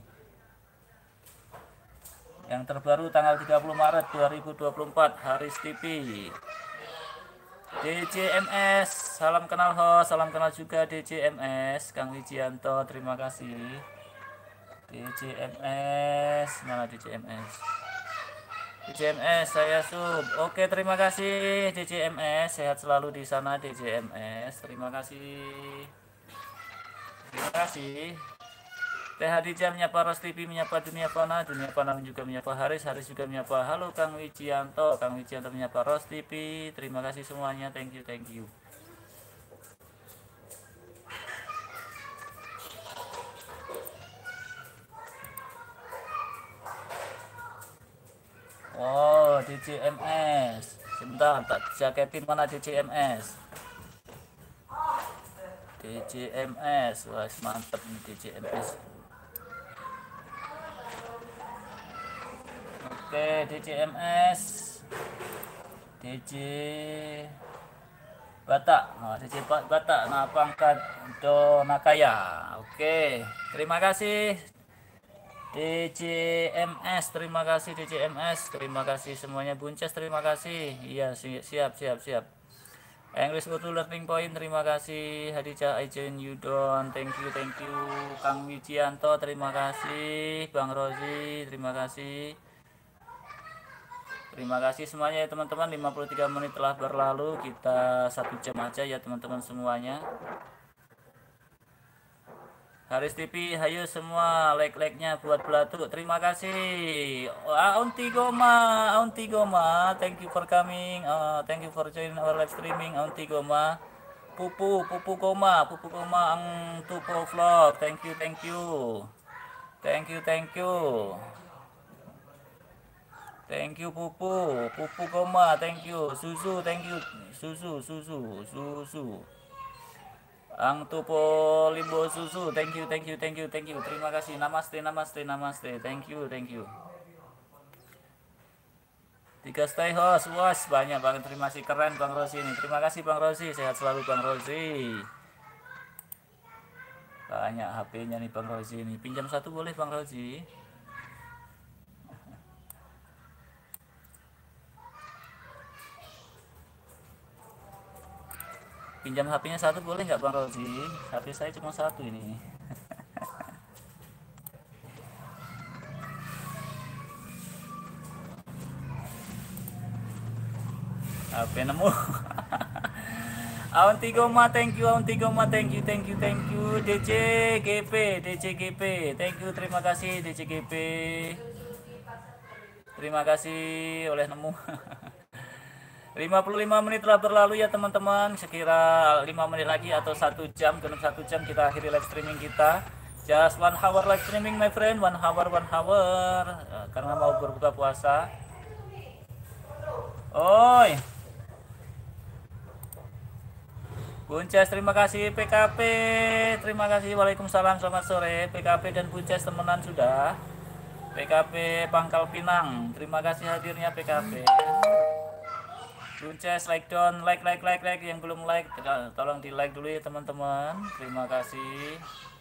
Yang terbaru tanggal tiga puluh Maret dua ribu dua puluh empat, Haris T V. D J M S, salam kenal host, salam kenal juga D J M S, Kang Wijianto, terima kasih. D J M S, mana D J M S? D J M S, saya sub. Oke, terima kasih D J M S, sehat selalu di sana D J M S, terima kasih. Terima kasih. Teh Hadijah menyapa Ros T V, menyapa Dunia Fana, Dunia Fana juga menyapa Haris, Haris juga menyapa halo Kang Wijianto, Kang Wijianto menyapa Ros T V. Terima kasih semuanya, thank you, thank you. Oh, D J M S. Sebentar, tak jaketin mana D J M S. D J M S, wah mantep nih D J M S. Oke, D J M S, D J Batak, nah, D J Batak, nah pangkat Donakaya. Oke, terima kasih D J M S, terima kasih D J M S, terima kasih semuanya. Bunces, terima kasih. Iya, siap, siap, siap. English Auto Learning Point, terima kasih. Hadijah Aijen Yudon, thank you, thank you. Kang Wijianto, terima kasih. Bang Rozi, terima kasih. Terima kasih semuanya ya teman-teman. Lima puluh tiga menit telah berlalu, kita satu jam aja ya teman-teman semuanya. Haris T V, hayo semua like-like-nya buat Belatuk. Terima kasih. Aunti Goma, Aunti Goma, thank you for coming. Uh, thank you for joining our live streaming, Aunti Goma. Pupu, Pupu Goma, Pupu Goma ang tupo vlog. Thank you, thank you. Thank you, thank you. Thank you Pupu, Pupu Goma, thank you. Susu, thank you. Susu, susu, susu. Ang tupo limbo susu, thank you, thank you, thank you, thank you. Terima kasih. Namaste, namaste, namaste. Thank you, thank you. Tiga stay host, was banyak banget. Terima kasih, keren Bang Rosi ini. Terima kasih Bang Rosi, sehat selalu Bang Rosi. Banyak H P-nya nih Bang Rosi ini. Pinjam satu boleh Bang Rosi? Pinjam H P-nya satu boleh nggak Bang Rozi? H P saya cuma satu ini. H P nemu. Aunti Goma, thank you. Aunti Goma, thank you, thank you, thank you. D J G P, D J G P, thank you, terima kasih D J G P. Terima kasih oleh nemu. lima puluh lima menit telah berlalu ya teman-teman. Sekira lima menit lagi atau satu jam, genap satu jam kita akhiri live streaming kita. Just one hour live streaming my friend, one hour, one hour. Uh, karena mau berbuka puasa. Oi. Bunces, terima kasih. P K P, terima kasih. Waalaikumsalam, selamat sore. P K P dan Bunces temenan sudah. P K P Pangkal Pinang, terima kasih hadirnya P K P. Bunces, like down, like, like, like, like. Yang belum like, tolong di like dulu ya teman-teman. Terima kasih.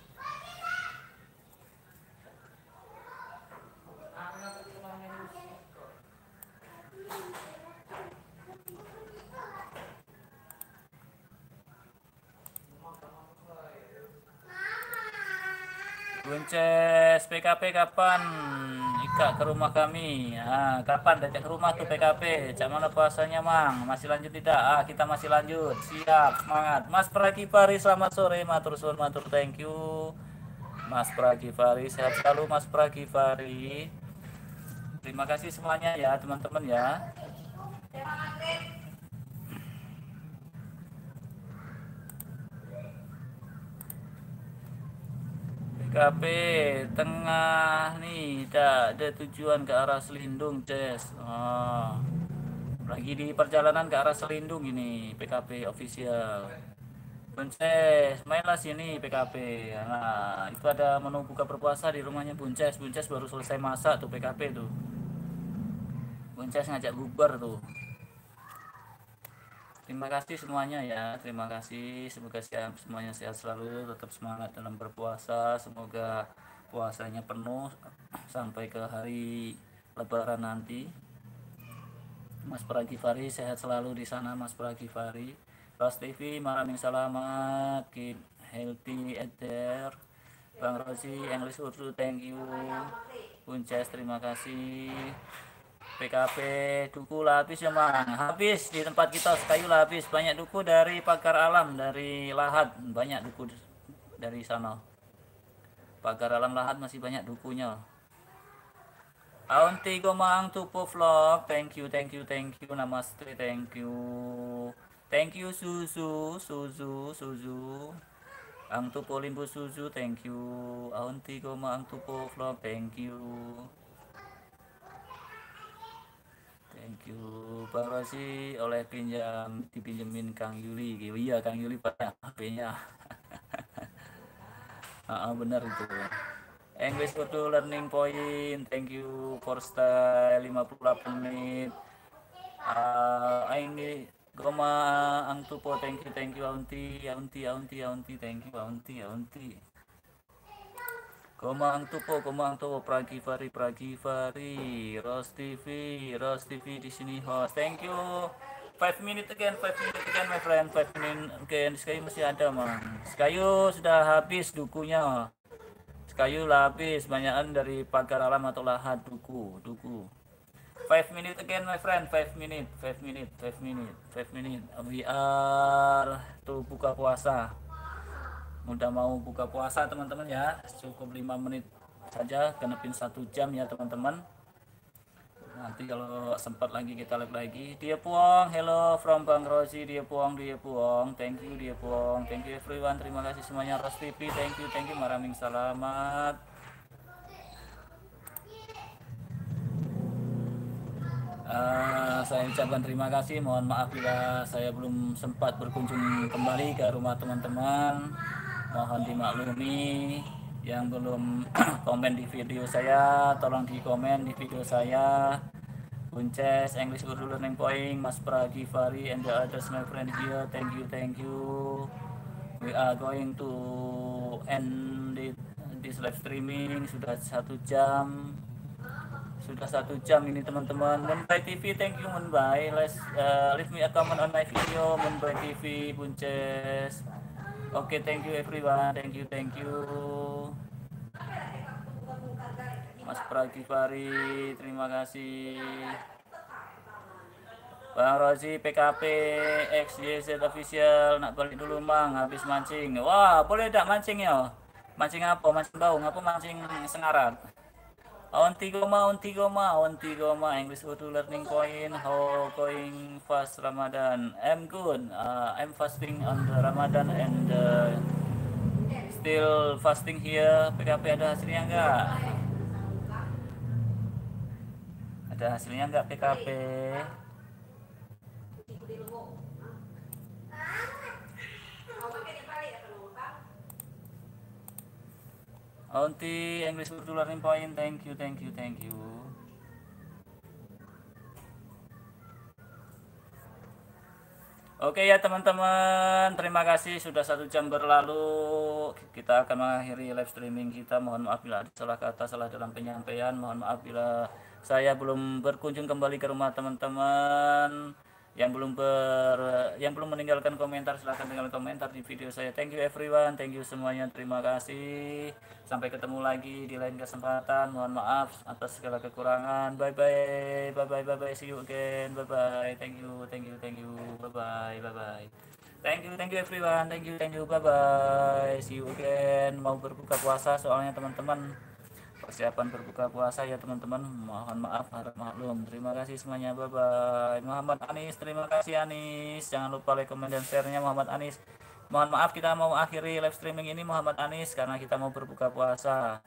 Bunces, P K P kapan Ika ke rumah kami? Ah, kapan datang ke rumah tuh P K P? Cak mana puasanya Mang? Masih lanjut tidak? Ah, kita masih lanjut. Siap, semangat. Mas Pragifari, selamat sore. Matur suwun, matur thank you. Mas Pragifari, sehat selalu Mas Pragifari. Terima kasih semuanya ya teman-teman ya. K P tengah nih, tidak ada tujuan ke arah Selindung, Ces. Oh, lagi di perjalanan ke arah Selindung ini, P K P official. Bunces, mainlah sini P K P. Nah, itu ada menu buka berpuasa di rumahnya Bunces. Bunces baru selesai masak tuh P K P tuh. Bunces ngajak bubar tuh. Terima kasih semuanya ya, terima kasih. Semoga siap, semuanya sehat selalu, tetap semangat dalam berpuasa. Semoga puasanya penuh sampai ke hari Lebaran nanti. Mas Pragifari sehat selalu di sana, Mas Pragifari. Ros T V, malam yang selamat, keep healthy at there. Bang Rosi, English Urdu, thank you. Bunces, terima kasih. P K P duku lah habis ya Mang, habis di tempat kita kayu lah habis. Banyak duku dari Pagar Alam, dari Lahat, banyak duku dari sana. Pagar Alam Lahat masih banyak dukunya. Aunti Gomang Tupo Vlog, thank you, thank you, thank you. Namaste, thank you, thank you Suzu, Suzu, Suzu. Ang Tupo Limbu Suzu, thank you. Aunti Gomang Tupo Vlog, thank you. Thank you Bang Rosi, oleh pinjam dipinjemin Kang Yuli. Iya Kang Yuli banyak H P-nya. Ah, benar itu. English Urdu learning point, thank you for style lima puluh delapan menit. Uh, ini Goma Ang Tupo, thank you, thank you Aunti, Aunti, Aunti, Aunti, thank you Aunti, Aunti. Komang Tupo, Komang Tupo, Pragifari, Pragifari, Ros T V, Ros T V di sini host. Thank you. Five minute again, five minute again, my friend. Five minute again. Sekayu masih ada, Mang. Sekayu sudah habis dukunya. Sekayu lah habis. Banyakan dari Pagar Alam atau Lahat duku, duku. Five minute again, my friend. Five minute, five minute, five minute, five minute. We are to buka puasa. Udah mau buka puasa teman-teman ya, cukup lima menit saja, genepin satu jam ya teman-teman. Nanti kalau sempat lagi kita live lagi. Dia Puong, hello from Bang Rosi. Dia Puong, dia Puong, thank you dia Puong, thank you everyone, terima kasih semuanya. Ros T V, thank you, thank you. Maraming selamat. Uh, saya ucapkan terima kasih, mohon maaf bila saya belum sempat berkunjung kembali ke rumah teman-teman. Mohon dimaklumi. Yang belum komen di video saya, tolong di komen di video saya. Bunces, English Urdu Learning Point, Mas Pragifari and the others my friend here, thank you, thank you. We are going to end it, this live streaming. Sudah satu jam, sudah satu jam ini teman-teman. Munbai T V, thank you Munbai. Let's uh, leave me a comment on my video. Munbai T V, Bunces. Oke, okay, thank you everyone, thank you, thank you. Mas Pragifari, terima kasih. Bang Rosi, P K P, X Y Z official, nak balik dulu Mang, habis mancing. Wah, boleh tak mancing ya? Mancing apa? Mancing bau, ngapa mancing sengarat? Auntie Goma, Auntie Goma, Auntie Goma, English Urdu learning point. How going fast Ramadan? I'm good. Uh, I'm fasting on the Ramadan and uh, still fasting here. P K P ada hasilnya enggak? Ada hasilnya enggak P K P? Auntie English Urdu learning point. Thank you, thank you, thank you. Oke ya teman-teman, terima kasih sudah satu jam berlalu. Kita akan mengakhiri live streaming kita. Mohon maaf bila ada salah kata, salah dalam penyampaian. Mohon maaf bila saya belum berkunjung kembali ke rumah teman-teman. Yang belum ber, yang belum meninggalkan komentar, silahkan tinggalkan komentar di video saya. Thank you everyone, thank you semuanya, terima kasih. Sampai ketemu lagi di lain kesempatan. Mohon maaf atas segala kekurangan. Bye bye, bye bye, bye bye. See you again. Bye bye. Thank you, thank you, thank you. Bye bye, bye bye. Thank you, thank you everyone. Thank you, thank you. Bye bye. See you again. Mau berbuka puasa soalnya teman-teman. Persiapan berbuka puasa ya teman-teman, mohon maaf harap maklum. Terima kasih semuanya, bye bye. Muhammad Anis, terima kasih Anis, jangan lupa like, comment, dan share nya Muhammad Anis. Mohon maaf kita mau akhiri live streaming ini Muhammad Anis karena kita mau berbuka puasa.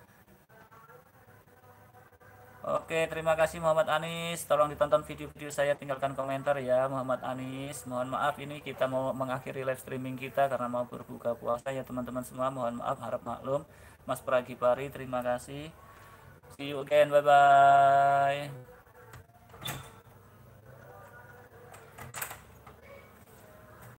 Oke, terima kasih Muhammad Anis, tolong ditonton video-video saya, tinggalkan komentar ya Muhammad Anis. Mohon maaf ini kita mau mengakhiri live streaming kita karena mau berbuka puasa ya teman-teman semua, mohon maaf harap maklum. Mas Pragipari, terima kasih. See you again, bye bye.